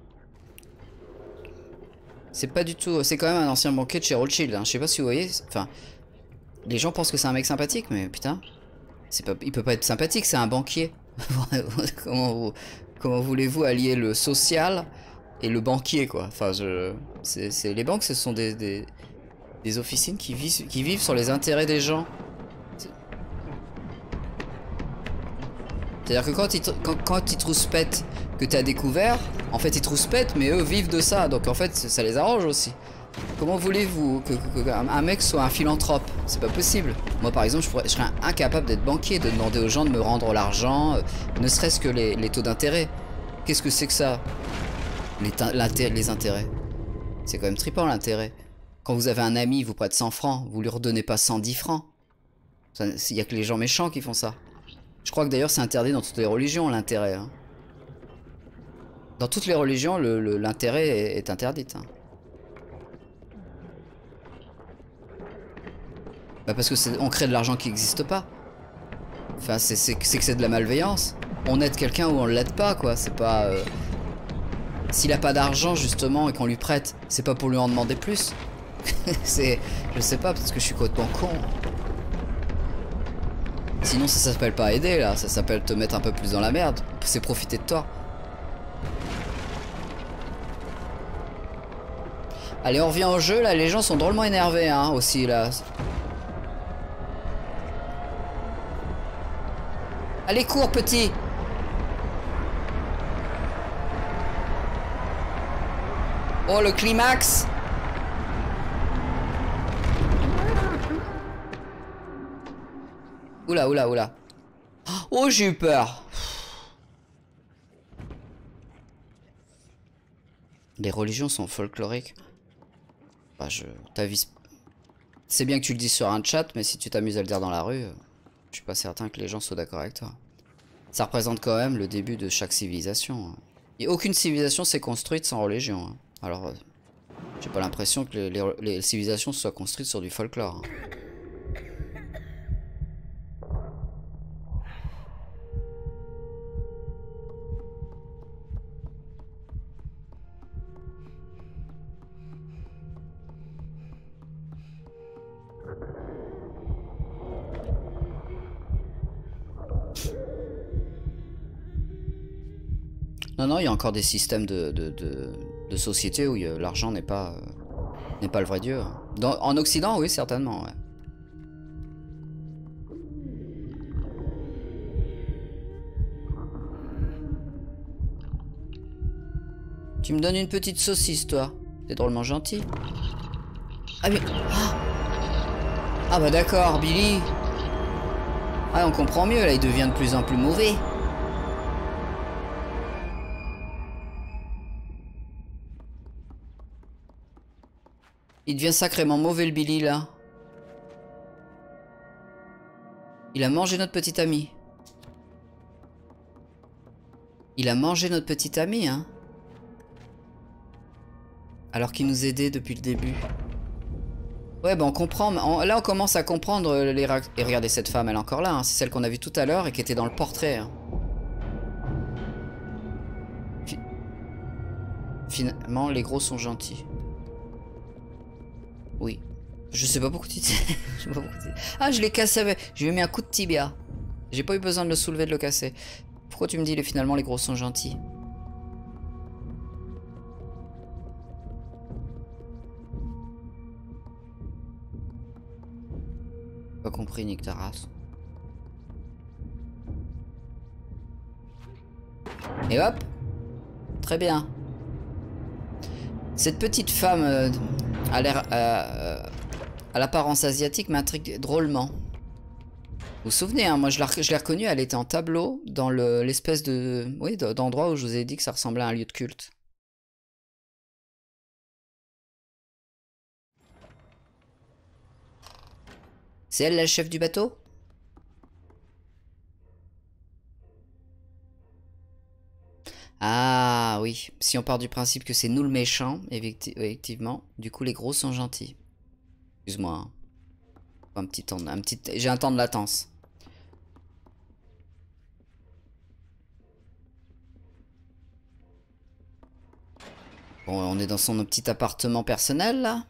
C'est pas du tout... C'est quand même un ancien banquier de chez Rothschild, hein, je sais pas si vous voyez... Enfin, les gens pensent que c'est un mec sympathique, mais putain... C'est pas... Il peut pas être sympathique, c'est un banquier. Comment vous, comment voulez-vous allier le social et le banquier, quoi? Enfin, je, c'est, c'est, les banques, ce sont des, des, des officines qui vivent, qui vivent sur les intérêts des gens. C'est-à-dire que quand ils, quand, quand ils trouspètent que tu as découvert, en fait ils trouspètent, mais eux vivent de ça, donc en fait ça les arrange aussi. Comment voulez-vous que, que, que un mec soit un philanthrope? C'est pas possible. Moi par exemple je, pourrais, je serais incapable d'être banquier, de demander aux gens de me rendre l'argent, euh, ne serait-ce que les, les taux d'intérêt. Qu'est-ce que c'est que ça? Les, les intérêts. C'est quand même trippant l'intérêt. Quand vous avez un ami, il vous prête cent francs, vous lui redonnez pas cent dix francs. Il n'y a que les gens méchants qui font ça. Je crois que d'ailleurs c'est interdit dans toutes les religions l'intérêt. Hein. Dans toutes les religions l'intérêt est, est interdit. Hein. Bah parce que on crée de l'argent qui n'existe pas. Enfin, c'est que c'est de la malveillance. On aide quelqu'un ou on l'aide pas, quoi. C'est pas... Euh... S'il a pas d'argent, justement, et qu'on lui prête, c'est pas pour lui en demander plus. C'est... Je sais pas, parce que je suis complètement con. Sinon, ça s'appelle pas aider, là. Ça s'appelle te mettre un peu plus dans la merde. C'est profiter de toi. Allez, on revient au jeu, là. Les gens sont drôlement énervés, hein, aussi, là. Allez, cours, petit! Oh, le climax! Oula, oula, oula. Oh, j'ai eu peur! Les religions sont folkloriques. Bah, je t'avise. C'est bien que tu le dises sur un chat, mais si tu t'amuses à le dire dans la rue... Je suis pas certain que les gens soient d'accord avec toi. Ça représente quand même le début de chaque civilisation. Et aucune civilisation s'est construite sans religion. Alors, euh, j'ai pas l'impression que les, les, les civilisations soient construites sur du folklore. Non, non, il y a encore des systèmes de, de, de, de société où l'argent n'est pas, euh, n'est pas le vrai Dieu. Dans, en Occident, oui, certainement, ouais. Tu me donnes une petite saucisse, toi. T'es drôlement gentil. Ah mais... Ah, ah bah d'accord, Billy. Ah, on comprend mieux, là, il devient de plus en plus mauvais. Il devient sacrément mauvais, le Billy, là. Il a mangé notre petit ami. Il a mangé notre petit ami, hein. Alors qu'il nous aidait depuis le début. Ouais, bah on comprend. On, là, on commence à comprendre les... Et regardez, cette femme, elle est encore là. Hein. C'est celle qu'on a vue tout à l'heure et qui était dans le portrait. Hein. Fi... Finalement, les gros sont gentils. Oui. Je sais pas pourquoi tu dis... je sais pas pourquoi tu dis... Ah, je l'ai cassé avec... Je lui ai mis un coup de tibia. J'ai pas eu besoin de le soulever, de le casser. Pourquoi tu me dis, les... finalement, les gros sont gentils? Pas compris, Nick ta race. Et hop. Très bien. Cette petite femme euh, a l'air euh, à l'apparence asiatique m'intrigue drôlement. Vous vous souvenez, hein, moi je l'ai reconnue, elle était en tableau dans l'espèce le, de... Oui, d'endroit où je vous ai dit que ça ressemblait à un lieu de culte. C'est elle la chef du bateau? Ah oui, si on part du principe que c'est nous le méchant, effectivement, du coup les gros sont gentils. Excuse-moi. Hein. Un petit temps, un petit, j'ai un temps de latence. Bon, on est dans son petit appartement personnel là.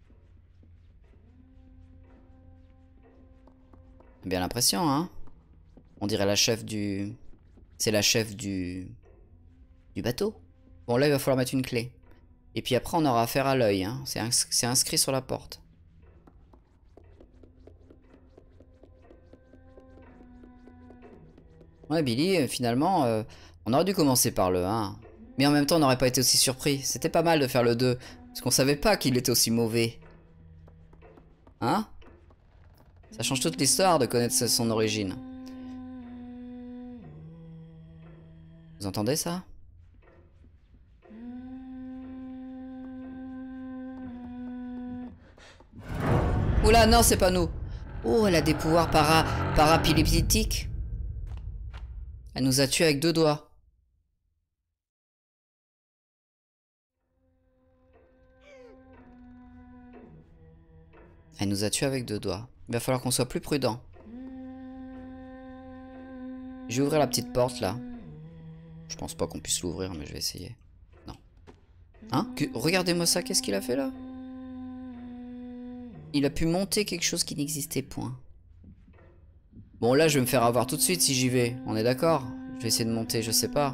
Bien l'impression, hein. On dirait la chef du... C'est la chef du... Du bateau. Bon, là, il va falloir mettre une clé. Et puis après, on aura affaire à l'œil, hein. C'est ins inscrit sur la porte. Ouais, Billy, euh, finalement, euh, on aurait dû commencer par le un. Mais en même temps, on n'aurait pas été aussi surpris. C'était pas mal de faire le deux. Parce qu'on savait pas qu'il était aussi mauvais. Hein? Ça change toute l'histoire de connaître son origine. Vous entendez ça? Oula, non, c'est pas nous. Oh, elle a des pouvoirs para parapiléptiques. Elle nous a tués avec deux doigts. Elle nous a tués avec deux doigts. Il va falloir qu'on soit plus prudent. Je vais ouvrir la petite porte là. Je pense pas qu'on puisse l'ouvrir, mais je vais essayer. Non. Hein? Regardez-moi ça, qu'est-ce qu'il a fait là? Il a pu monter quelque chose qui n'existait point. Bon là, je vais me faire avoir tout de suite si j'y vais. On est d'accord? Je vais essayer de monter, je sais pas.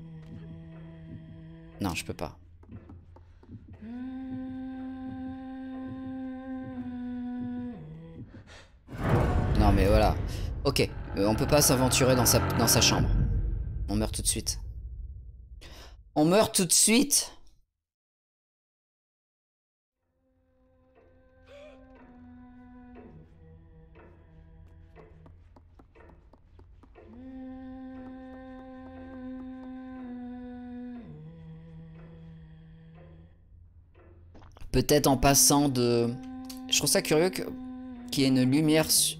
Non, je peux pas. Non mais voilà. Ok, euh, on peut pas s'aventurer dans sa, dans sa chambre. On meurt tout de suite. On meurt tout de suite. Peut-être en passant de... Je trouve ça curieux que... qu'il y ait une lumière... Su...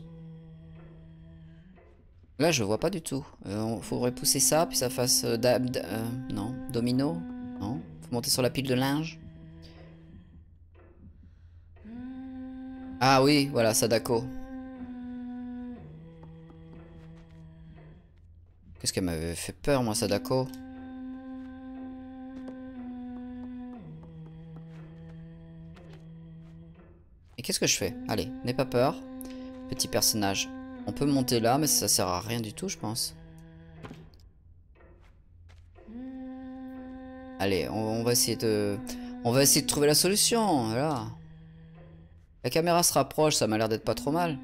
Là, je vois pas du tout. Euh, faudrait pousser ça, puis ça fasse... Euh, euh, non, domino. Non, faut monter sur la pile de linge. Ah oui, voilà, Sadako. Qu'est-ce qu'elle m'avait fait peur, moi, Sadako? Et qu'est-ce que je fais? Allez, n'aie pas peur. Petit personnage. On peut monter là, mais ça sert à rien du tout, je pense. Allez, on, on va essayer de... On va essayer de trouver la solution, voilà. La caméra se rapproche, ça m'a l'air d'être pas trop mal.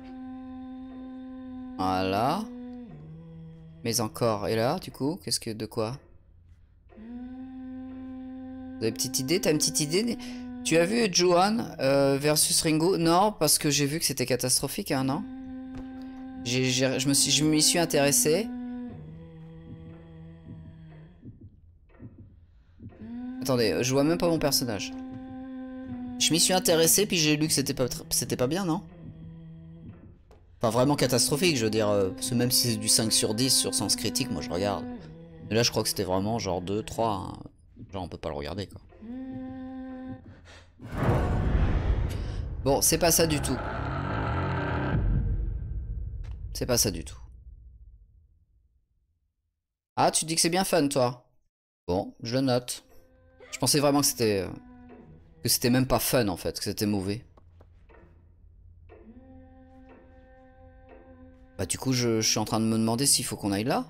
Voilà. Mais encore, et là, du coup, qu'est-ce que... De quoi? Vous avez une petite idée? T'as une petite idée? Tu as vu Juan euh, versus Ringo? Non, parce que j'ai vu que c'était catastrophique, hein, non? J'ai, j'ai, je me suis, je m'y suis intéressé. Attendez, je vois même pas mon personnage. Je m'y suis intéressé, puis j'ai lu que c'était pas, c'était pas bien, non? Enfin, vraiment catastrophique, je veux dire. Euh, parce que même si c'est du cinq sur dix sur Sens Critique, moi je regarde. Mais là, je crois que c'était vraiment genre deux, trois. Hein. Genre, on peut pas le regarder, quoi. Bon, c'est pas ça du tout. C'est pas ça du tout. Ah, tu dis que c'est bien fun, toi? Bon, je le note. Je pensais vraiment que c'était... Que c'était même pas fun, en fait. Que c'était mauvais. Bah du coup, je, je suis en train de me demander s'il faut qu'on aille là.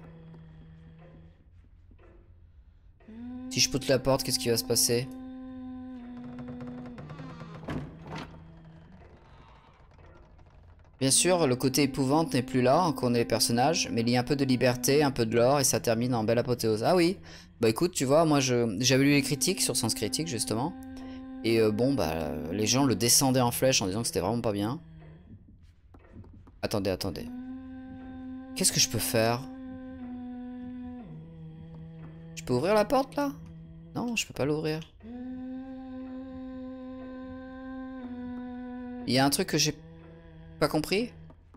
Si je poute la porte, qu'est-ce qui va se passer? Bien sûr, le côté épouvante n'est plus là, qu'on est les personnages, mais il y a un peu de liberté, un peu de lore, et ça termine en belle apothéose. Ah oui, bah écoute, tu vois, moi je j'avais lu les critiques sur Sens Critique, justement, et euh, bon, bah les gens le descendaient en flèche en disant que c'était vraiment pas bien. Attendez, attendez. Qu'est-ce que je peux faire? Je peux ouvrir la porte, là? Non, je peux pas l'ouvrir. Il y a un truc que j'ai pas compris?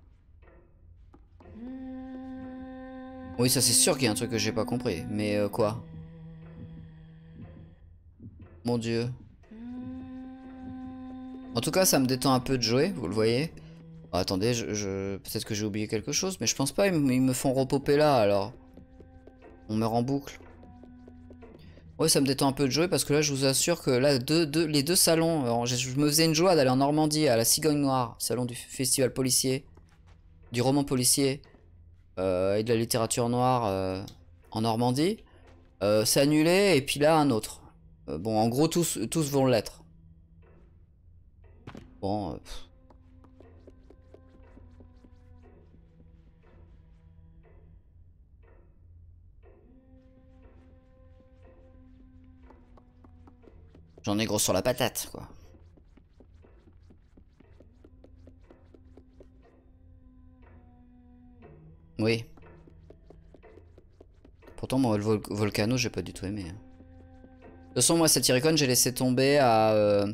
Oui, ça c'est sûr qu'il y a un truc que j'ai pas compris. Mais euh, quoi? Mon Dieu. En tout cas, ça me détend un peu de jouer, vous le voyez. Oh, attendez, je, je... peut-être que j'ai oublié quelque chose, mais je pense pas, ils, ils me font repoper là, alors. On meurt en boucle. Ouais, ça me détend un peu de jouer, parce que là, je vous assure que là, deux, deux, les deux salons... Alors, je, je me faisais une joie d'aller en Normandie, à la Cigogne Noire, salon du festival policier, du roman policier, euh, et de la littérature noire euh, en Normandie. Euh, c'est annulé, et puis là, un autre. Euh, bon, en gros, tous, tous vont l'être. Bon... Euh, J'en ai gros sur la patate, quoi. Oui. Pourtant, moi, le vol Volcano, j'ai pas du tout aimé. De toute façon, moi, Satyricon, j'ai laissé tomber à... Euh,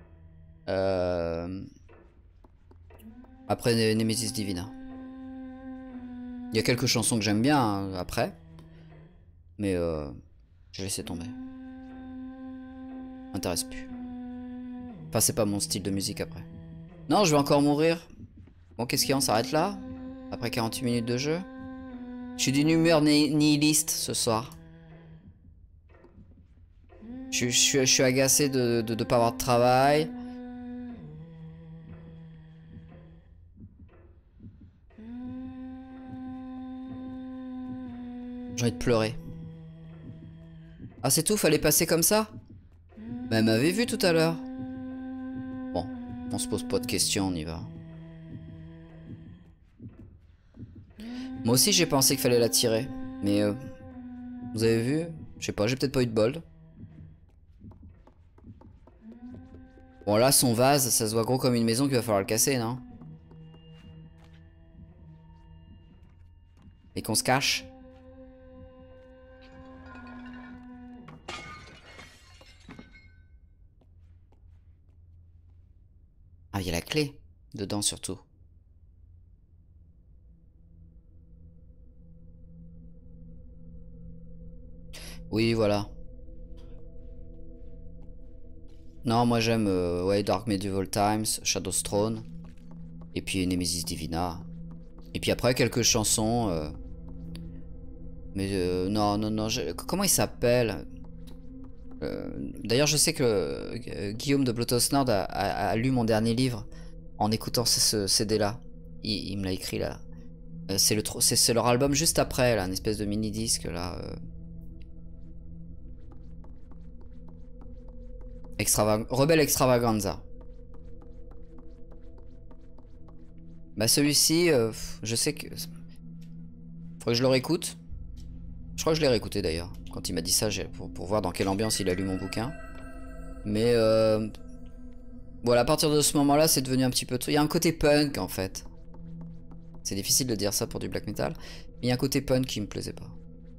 euh, après Nemesis Divina. Il y a quelques chansons que j'aime bien, hein, après. Mais euh, j'ai laissé tomber. M'intéresse plus. Enfin, c'est pas mon style de musique, après. Non, je vais encore mourir. Bon, qu'est-ce qu'il y a? On s'arrête là? Après quarante-huit minutes de jeu? Je suis d'une humeur nihiliste ce soir. Je, je, je suis agacé de ne pas avoir de travail. J'ai envie de pleurer. Ah, c'est tout? Fallait passer comme ça? Mais elle m'avait vu tout à l'heure. Bon, on se pose pas de questions, on y va. Moi aussi j'ai pensé qu'il fallait la tirer. Mais euh, vous avez vu? Je sais pas, j'ai peut-être pas eu de bol. Bon là son vase, ça se voit gros comme une maison qu'il va falloir le casser, non? Et qu'on se cache. Ah, il y a la clé dedans surtout. Oui, voilà. Non, moi j'aime euh, ouais, Dark Medieval Times, Shadow's Throne, et puis Nemesis Divina. Et puis après quelques chansons. Euh... Mais euh, non, non, non. Je... Comment il s'appelle? euh... D'ailleurs, je sais que euh, Guillaume de Blotos Nord a, a, a lu mon dernier livre en écoutant ce, ce C D-là. Il, il me l'a écrit là. Euh, c'est le, c'est leur album juste après, là, une espèce de mini-disque là. Euh... Extravag... Rebelle Extravaganza. Bah celui-ci, euh, je sais que... Faudrait que je le réécoute. Je crois que je l'ai réécouté d'ailleurs. Quand il m'a dit ça, pour, pour voir dans quelle ambiance il a lu mon bouquin. Mais euh, voilà, à partir de ce moment-là, c'est devenu un petit peu... Il y a un côté punk en fait. C'est difficile de dire ça pour du black metal. Mais il y a un côté punk qui me plaisait pas.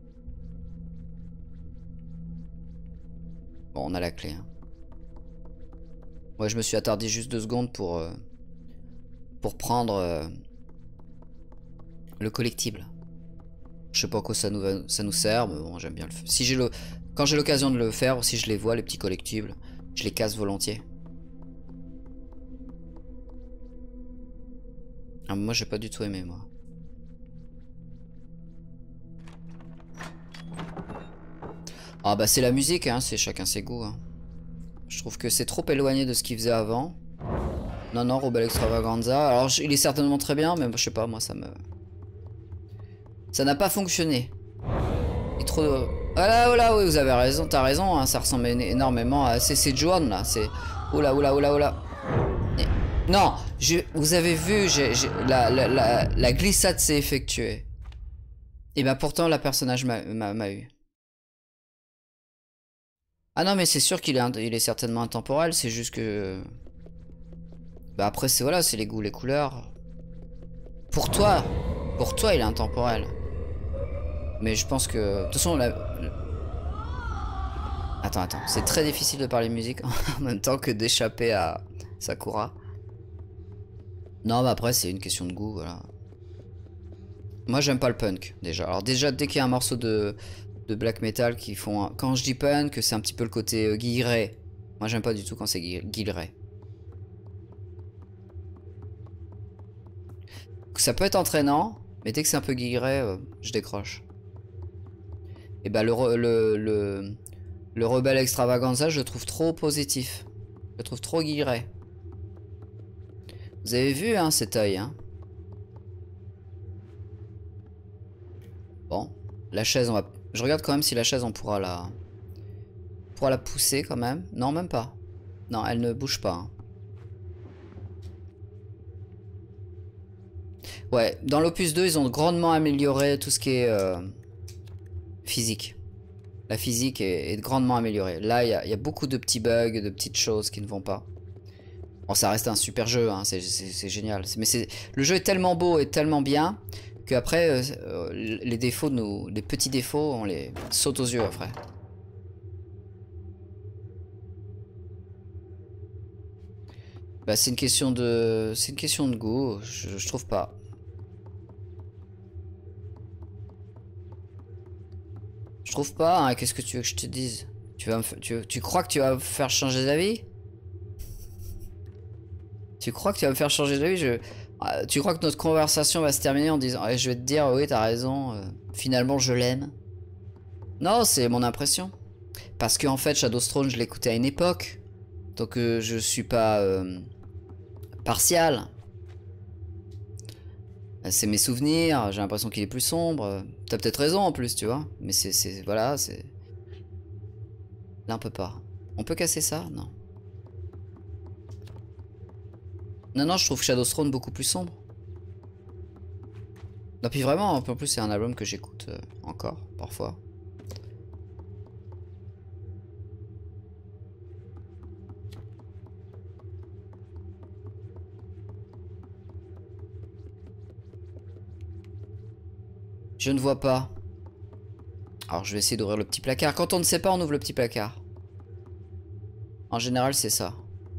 Bon, on a la clé. Hein. Ouais, je me suis attardé juste deux secondes pour... Euh, pour prendre... Euh, le collectible. Je sais pas à quoi ça nous, ça nous sert, mais bon, j'aime bien le faire. Si j'ai le, quand j'ai l'occasion de le faire, ou si je les vois, les petits collectibles, je les casse volontiers. Ah, moi, j'ai pas du tout aimé, moi. Ah bah c'est la musique, hein, c'est chacun ses goûts. Hein. Je trouve que c'est trop éloigné de ce qu'il faisait avant. Non, non, Rebel Extravaganza. Alors, il est certainement très bien, mais je sais pas, moi, ça me... Ça n'a pas fonctionné. Il est trop... Ah là, oh là, oui, vous avez raison, t'as raison, hein, ça ressemble énormément à... C'est Juan, là, c'est... Oula, oula, oula, oula. Et... Non, je... vous avez vu, j'ai... La, la, la, la glissade s'est effectuée. Et ben pourtant, la personnage m'a eu. Ah non, mais c'est sûr qu'il est, il est certainement intemporel, c'est juste que... Bah après, c'est voilà, c'est les goûts, les couleurs. Pour toi, pour toi, il est intemporel. Mais je pense que... De toute façon, la... Attends, attends. C'est très difficile de parler musique en même temps que d'échapper à Sakura. Non, mais après, c'est une question de goût, voilà. Moi, j'aime pas le punk, déjà. Alors déjà, dès qu'il y a un morceau de, de black metal qui font... Un... Quand je dis punk, c'est un petit peu le côté euh, guilleret. Moi, j'aime pas du tout quand c'est guilleret. Ça peut être entraînant, mais dès que c'est un peu guilleret, euh, je décroche. Et bah le, le, le, le Rebel Extravaganza, je le trouve trop positif. Je le trouve trop guilleret. Vous avez vu, hein, cet œil, hein. Bon, la chaise, on va... Je regarde quand même si la chaise, on pourra la... On pourra la pousser quand même. Non, même pas. Non, elle ne bouge pas. Hein. Ouais, dans l'opus deux, ils ont grandement amélioré tout ce qui est... Euh... physique. La physique est, est grandement améliorée. Là, il y, y a beaucoup de petits bugs, de petites choses qui ne vont pas. Bon, ça reste un super jeu, hein, c'est génial. Mais le jeu est tellement beau et tellement bien qu'après, euh, les défauts, nous, les petits défauts, on les saute aux yeux après. Bah, c'est une question de, c'est une question de goût. Je, je trouve pas. Je trouve pas, hein. Qu'est-ce que tu veux que je te dise? Tu, vas me tu, tu crois que tu vas me faire changer d'avis? Tu crois que tu vas me faire changer d'avis? je... Tu crois que notre conversation va se terminer en disant je vais te dire oui t'as raison, euh, finalement je l'aime? Non, c'est mon impression. Parce qu'en fait Shadow's Throne je l'écoutais à une époque. Donc euh, je suis pas euh, partial. C'est mes souvenirs, j'ai l'impression qu'il est plus sombre. T'as peut-être raison en plus, tu vois. Mais c'est... Voilà, c'est... Là, on peut pas. On peut casser ça? Non. Non, non, je trouve Shadow's Throne beaucoup plus sombre. Non, puis vraiment, en plus, c'est un album que j'écoute euh, encore, parfois. Je ne vois pas. Alors je vais essayer d'ouvrir le petit placard. Quand on ne sait pas, on ouvre le petit placard. En général, c'est ça.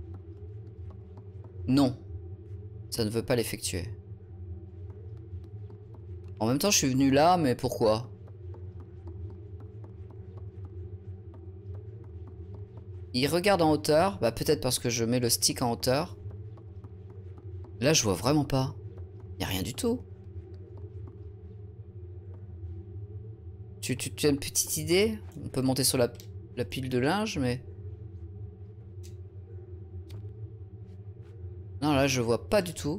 Non. Ça ne veut pas l'effectuer. En même temps, je suis venu là, mais pourquoi? Il regarde en hauteur. Bah peut-être parce que je mets le stick en hauteur. Là, je vois vraiment pas. Il n'y a rien du tout. Tu, tu, tu as une petite idée? On peut monter sur la, la pile de linge, mais... Non, là, je vois pas du tout.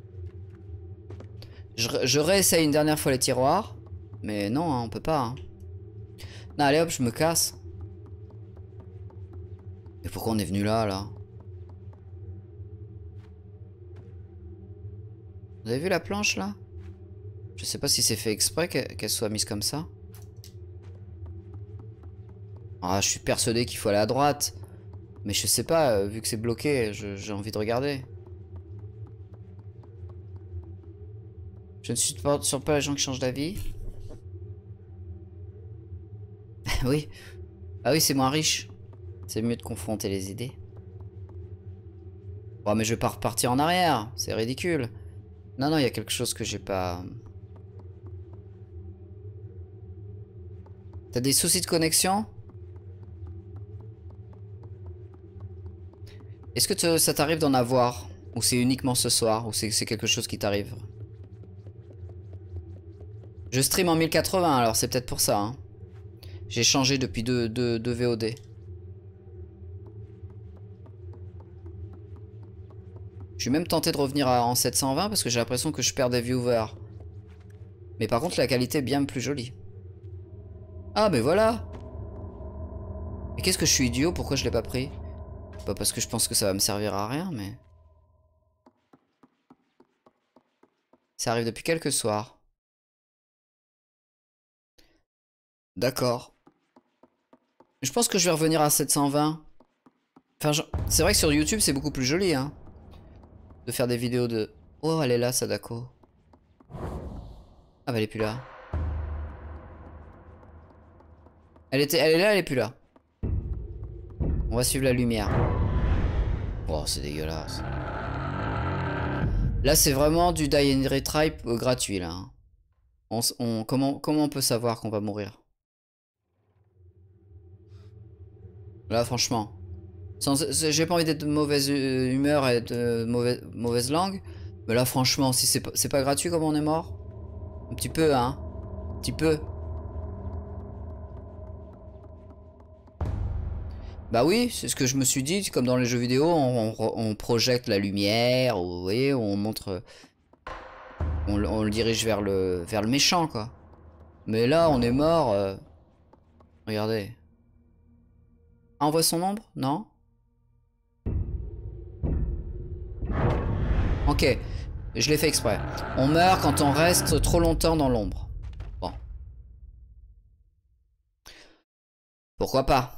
Je, je réessaye une dernière fois les tiroirs. Mais non, hein, on peut pas. Hein. Non, allez hop, je me casse. Mais pourquoi on est venu là, là? Vous avez vu la planche, là? Je sais pas si c'est fait exprès qu'elle soit mise comme ça. Ah, je suis persuadé qu'il faut aller à droite. Mais je sais pas, euh, vu que c'est bloqué, j'ai envie de regarder. Je ne suis pas sur pas les gens qui changent d'avis. Oui. Ah oui, c'est moins riche. C'est mieux de confronter les idées. Oh, mais je vais pas repartir en arrière. C'est ridicule. Non, non, il y a quelque chose que j'ai pas... T'as des soucis de connexion? Est-ce que te, ça t'arrive d'en avoir? Ou c'est uniquement ce soir? Ou c'est quelque chose qui t'arrive? Je stream en mille quatre-vingts, alors c'est peut-être pour ça. Hein. J'ai changé depuis deux, deux, deux V O D. Je suis même tenté de revenir à, en sept cent vingt parce que j'ai l'impression que je perds des viewers. Mais par contre, la qualité est bien plus jolie. Ah, mais voilà! Mais qu'est-ce que je suis idiot? Pourquoi je l'ai pas pris? Pas parce que je pense que ça va me servir à rien, mais... Ça arrive depuis quelques soirs. D'accord. Je pense que je vais revenir à sept cent vingt. Enfin, je... c'est vrai que sur YouTube, c'est beaucoup plus joli, hein. De faire des vidéos de... Oh, elle est là, Sadako. Ah bah, elle est plus là. Elle était... Elle est là, elle est plus là. On va suivre la lumière. Oh, c'est dégueulasse. Là, c'est vraiment du die and retry euh, gratuit, là. Hein. On, on, comment, comment on peut savoir qu'on va mourir? Là, franchement. J'ai pas envie d'être de mauvaise humeur et de mauvaise, mauvaise langue. Mais là, franchement, si c'est pas, c'est pas gratuit comme on est mort. Un petit peu, hein. Un petit peu. Bah oui, c'est ce que je me suis dit. Comme dans les jeux vidéo, on, on, on projette la lumière. Ou, vous voyez, on montre... On, on le dirige vers le, vers le méchant, quoi. Mais là, on est mort. Euh... Regardez. Ah, on voit son ombre? Non? Ok. Je l'ai fait exprès. On meurt quand on reste trop longtemps dans l'ombre. Bon. Pourquoi pas?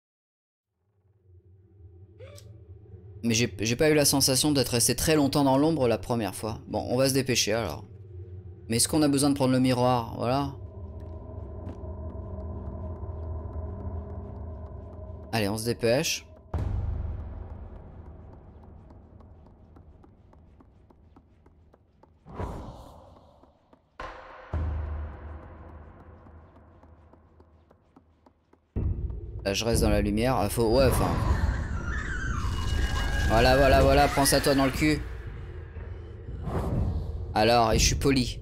Mais j'ai pas eu la sensation d'être resté très longtemps dans l'ombre la première fois. Bon, on va se dépêcher alors. Mais est-ce qu'on a besoin de prendre le miroir? Voilà. Allez, on se dépêche. Là, je reste dans la lumière. Il faut... Ouais, enfin... Voilà, voilà, voilà. Prends ça toi dans le cul. Alors, et je suis poli.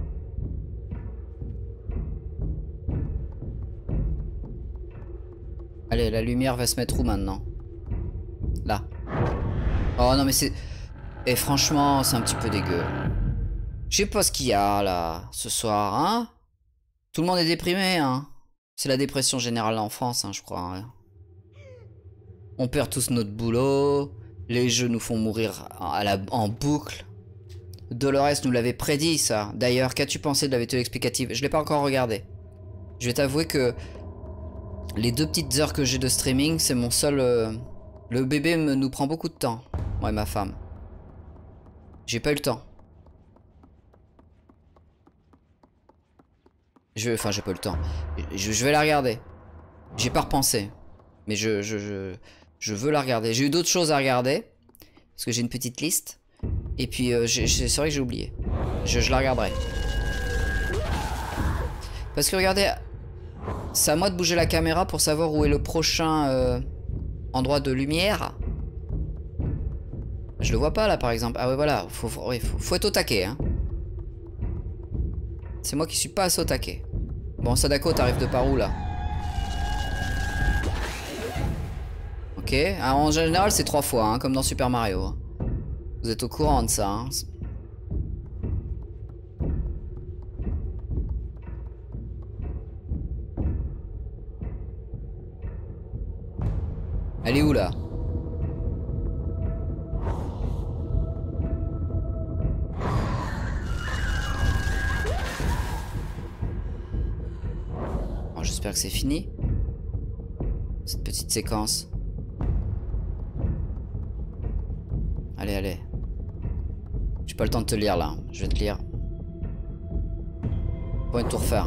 Allez, la lumière va se mettre où maintenant? Là. Oh non, mais c'est... Et franchement, c'est un petit peu dégueu. Je sais pas ce qu'il y a, là, ce soir, hein? Tout le monde est déprimé, hein? C'est la dépression générale en France, hein, je crois. Hein. On perd tous notre boulot. Les jeux nous font mourir à la... en boucle. Dolores nous l'avait prédit, ça. D'ailleurs, qu'as-tu pensé de la vidéo explicative? Je l'ai pas encore regardé. Je vais t'avouer que... Les deux petites heures que j'ai de streaming, c'est mon seul... Euh... Le bébé me, nous prend beaucoup de temps. Moi et ma femme. J'ai pas eu le temps. Je, enfin, j'ai pas eu le temps. Je, je vais la regarder. J'ai pas repensé. Mais je, je, je, je veux la regarder. J'ai eu d'autres choses à regarder. Parce que j'ai une petite liste. Et puis, euh, c'est vrai que j'ai oublié. Je, je la regarderai. Parce que regardez... C'est à moi de bouger la caméra pour savoir où est le prochain euh, endroit de lumière. Je le vois pas là par exemple. Ah ouais voilà, faut, faut, oui, faut, faut être au taquet. Hein. C'est moi qui suis pas assez au taquet. Bon Sadako, t'arrives de par où là? Ok, alors, en général c'est trois fois, hein, comme dans Super Mario. Vous êtes au courant de ça. Hein. Elle est où là? Oh, j'espère que c'est fini. petite séquence. Allez, allez. J'ai pas le temps de te lire là. Je vais te lire. Point de tout refaire.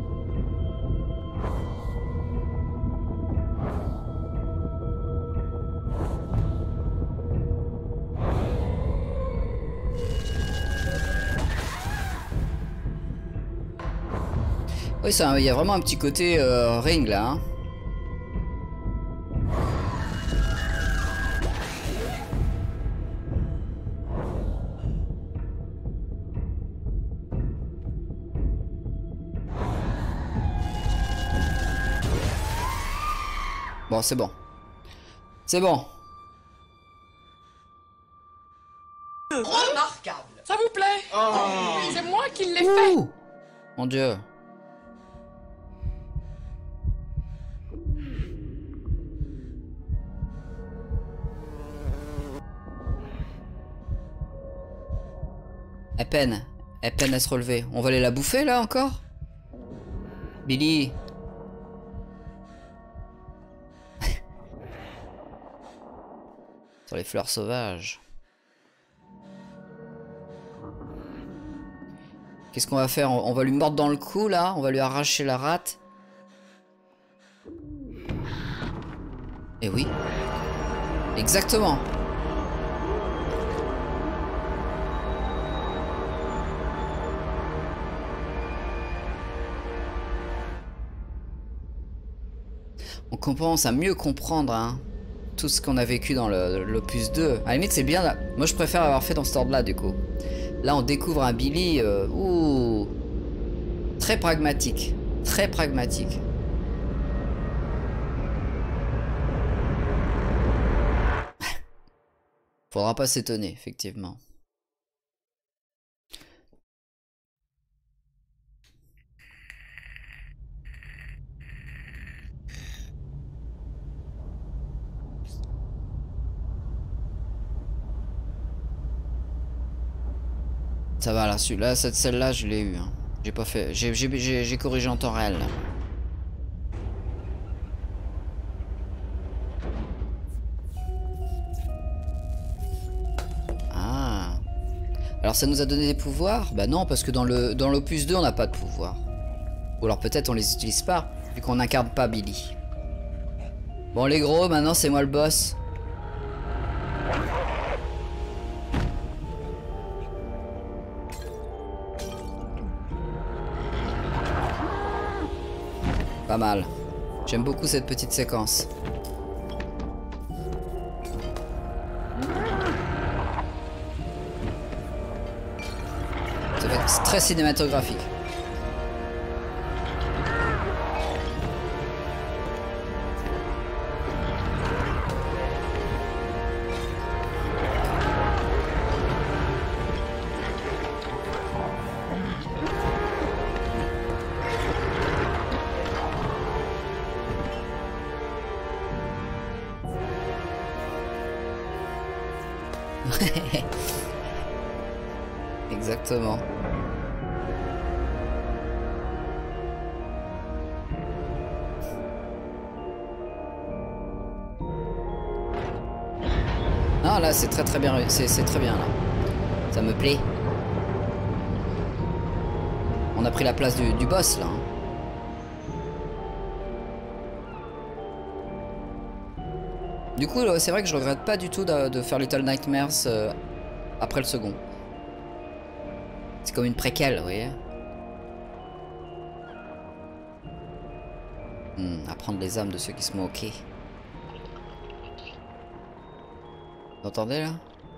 Oui, il y a vraiment un petit côté euh, ring là. Hein. Bon, c'est bon. C'est bon.
Remarquable. Ça vous plaît? Oh. C'est moi qui l'ai fait.
Mon Dieu. Elle peine. Elle peine à se relever. On va aller la bouffer là encore? Billy. Sur les fleurs sauvages. Qu'est-ce qu'on va faire? On va lui mordre dans le cou là? On va lui arracher la rate? Eh oui. Exactement. On commence à mieux comprendre hein, tout ce qu'on a vécu dans l'opus deux. À la limite, c'est bien. Là. Moi, je préfère avoir fait dans cet ordre-là, du coup. Là, on découvre un Billy euh, ouh, très pragmatique. Très pragmatique. Faudra pas s'étonner, effectivement. Ça va là, celui-là, cette celle-là, je l'ai eu. Hein. J'ai pas fait, j'ai corrigé en temps réel. Là. Ah. Alors ça nous a donné des pouvoirs? Bah non, parce que dans le dans l'opus deux, on n'a pas de pouvoir. Ou alors peut-être on les utilise pas, vu qu'on n'incarne pas Billy. Bon les gros, maintenant c'est moi le boss. Pas mal. J'aime beaucoup cette petite séquence. C'est très cinématographique. Exactement. Non, là c'est très très bien, c'est très bien là. Ça me plaît. On a pris la place du, du boss là. Hein. Du coup, c'est vrai que je regrette pas du tout de, de faire Little Nightmares euh, après le second. C'est comme une préquelle, vous voyez. Hmm, apprendre les âmes de ceux qui se moquaient. Vous entendez là?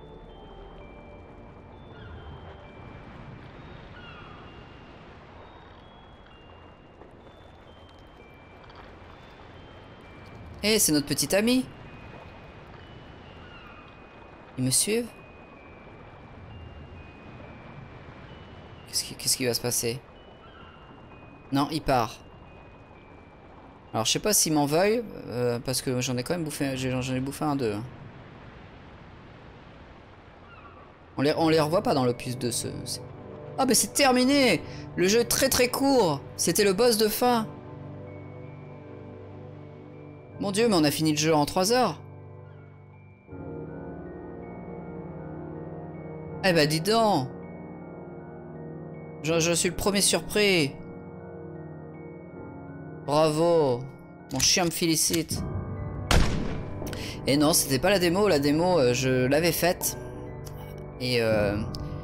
Eh, hey, c'est notre petit ami. Ils me suivent? Qu'est-ce qui, qu'est-ce qui va se passer? Non, il part. Alors, je sais pas s'il m'en veuille, euh, parce que j'en ai quand même bouffé, j'en ai bouffé un d'eux. On les, on les revoit pas dans l'opus deux. Ce, ah, mais c'est terminé! Le jeu est très très court. C'était le boss de fin. Mon dieu, mais on a fini le jeu en trois heures. Eh bah dis donc. Je, je suis le premier surpris. Bravo. Mon chien me félicite. Et non, c'était pas la démo. La démo, euh, je l'avais faite. Et euh...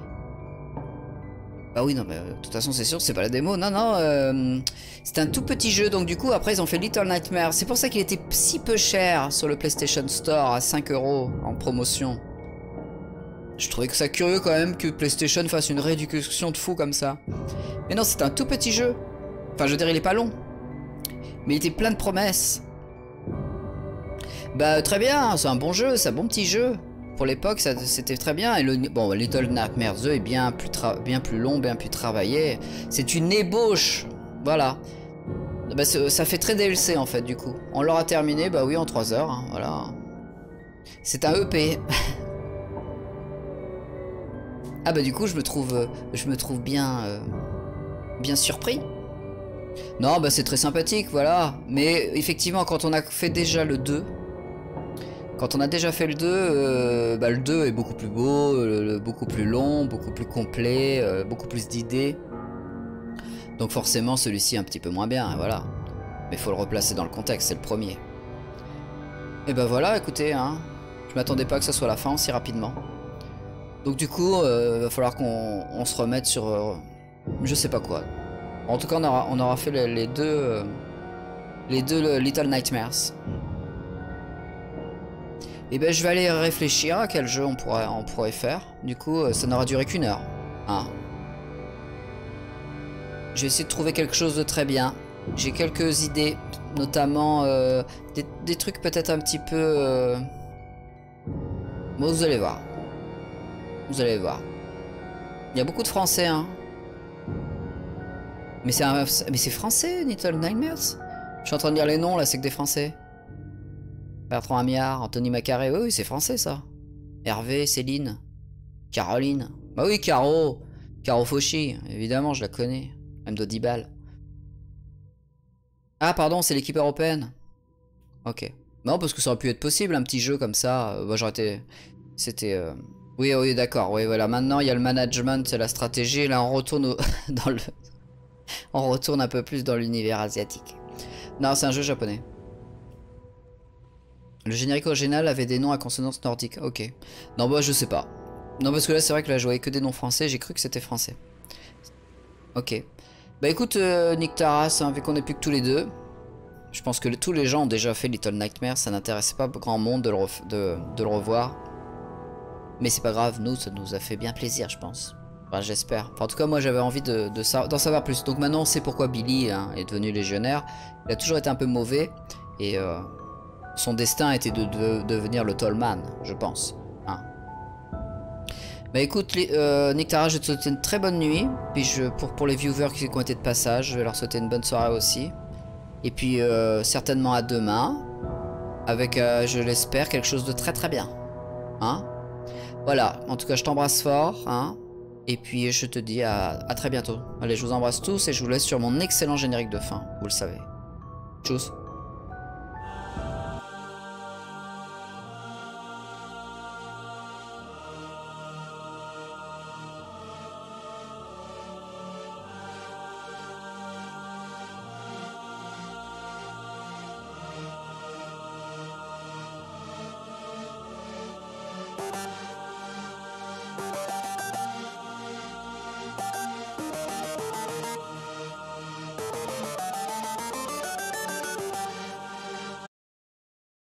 Bah oui, non, mais de toute façon, c'est sûr, c'est pas la démo. Non, non, euh... c'est un tout petit jeu. Donc du coup, après, ils ont fait Little Nightmares. C'est pour ça qu'il était si peu cher sur le PlayStation Store à cinq euros en promotion. Je trouvais que ça curieux quand même que PlayStation fasse une réduction de fou comme ça. Mais non, c'est un tout petit jeu. Enfin, je veux dire, il est pas long. Mais il était plein de promesses. Bah très bien, c'est un bon jeu, c'est un bon petit jeu. Pour l'époque, c'était très bien. Et le, bon, Little Nightmares deux est bien plus, bien plus long, bien plus travaillé. C'est une ébauche. Voilà. Bah, ça fait très D L C en fait du coup. On l'aura terminé, bah oui, en trois heures. Hein, voilà. C'est un E P. Ah bah du coup, je me trouve, je me trouve bien, euh, bien surpris. Non, bah c'est très sympathique, voilà. Mais effectivement, quand on a fait déjà le deux, quand on a déjà fait le deux, euh, bah le deux est beaucoup plus beau, euh, beaucoup plus long, beaucoup plus complet, euh, beaucoup plus d'idées. Donc forcément, celui-ci est un petit peu moins bien, voilà. Mais il faut le replacer dans le contexte, c'est le premier. Et bah voilà, écoutez, hein, je m'attendais pas que ce soit la fin aussi rapidement. Donc du coup, il euh, va falloir qu'on on se remette sur... Euh, je sais pas quoi. En tout cas, on aura, on aura fait les, les deux... Euh, les deux le Little Nightmares. Et ben je vais aller réfléchir à quel jeu on pourrait, on pourrait faire. Du coup, euh, ça n'aura duré qu'une heure. Hein. Je vais essayer de trouver quelque chose de très bien. J'ai quelques idées, notamment euh, des, des trucs peut-être un petit peu... Euh... Bon, vous allez voir. Vous allez voir. Il y a beaucoup de français, hein. Mais c'est un... mais c'est français, Little Nightmares. Je suis en train de lire les noms, là, c'est que des français. Bertrand Amiard, Anthony Macaré, oui, oui c'est français, ça. Hervé, Céline, Caroline. Bah oui, Caro. Caro Fauchy, évidemment, je la connais. Même d'Odibal. Ah, pardon, c'est l'équipe européenne. Ok. Non, parce que ça aurait pu être possible, un petit jeu comme ça. Bah, j'aurais été... C'était... Euh... Oui, oui, d'accord. Oui, voilà. Maintenant, il y a le management, c'est la stratégie. Et là, on retourne au... dans le... on retourne un peu plus dans l'univers asiatique. Non, c'est un jeu japonais. Le générique original avait des noms à consonance nordique. Ok. Non, bah, je sais pas. Non, parce que là, c'est vrai que là, je voyais que des noms français. J'ai cru que c'était français. Ok. Bah, écoute, euh, Nick Taras, hein, vu qu'on n'est plus que tous les deux, je pense que le, tous les gens ont déjà fait Little Nightmares. Ça n'intéressait pas grand monde de le, ref, de, de le revoir. Mais c'est pas grave, nous, ça nous a fait bien plaisir, je pense. Enfin, j'espère. Enfin, en tout cas, moi, j'avais envie de, de sa d'en savoir plus. Donc maintenant, on sait pourquoi Billy hein, est devenu légionnaire. Il a toujours été un peu mauvais. Et euh, son destin était de, de, de devenir le Tollman, je pense. Hein. Bah écoute, les, euh, Nick Tara, je vais te souhaiter une très bonne nuit. Puis je, pour, pour les viewers qui ont été de passage, je vais leur souhaiter une bonne soirée aussi. Et puis euh, certainement à demain. Avec, euh, je l'espère, quelque chose de très très bien. Hein? Voilà, en tout cas je t'embrasse fort, hein, et puis je te dis à, à très bientôt. Allez, je vous embrasse tous et je vous laisse sur mon excellent générique de fin, vous le savez. Tchuss.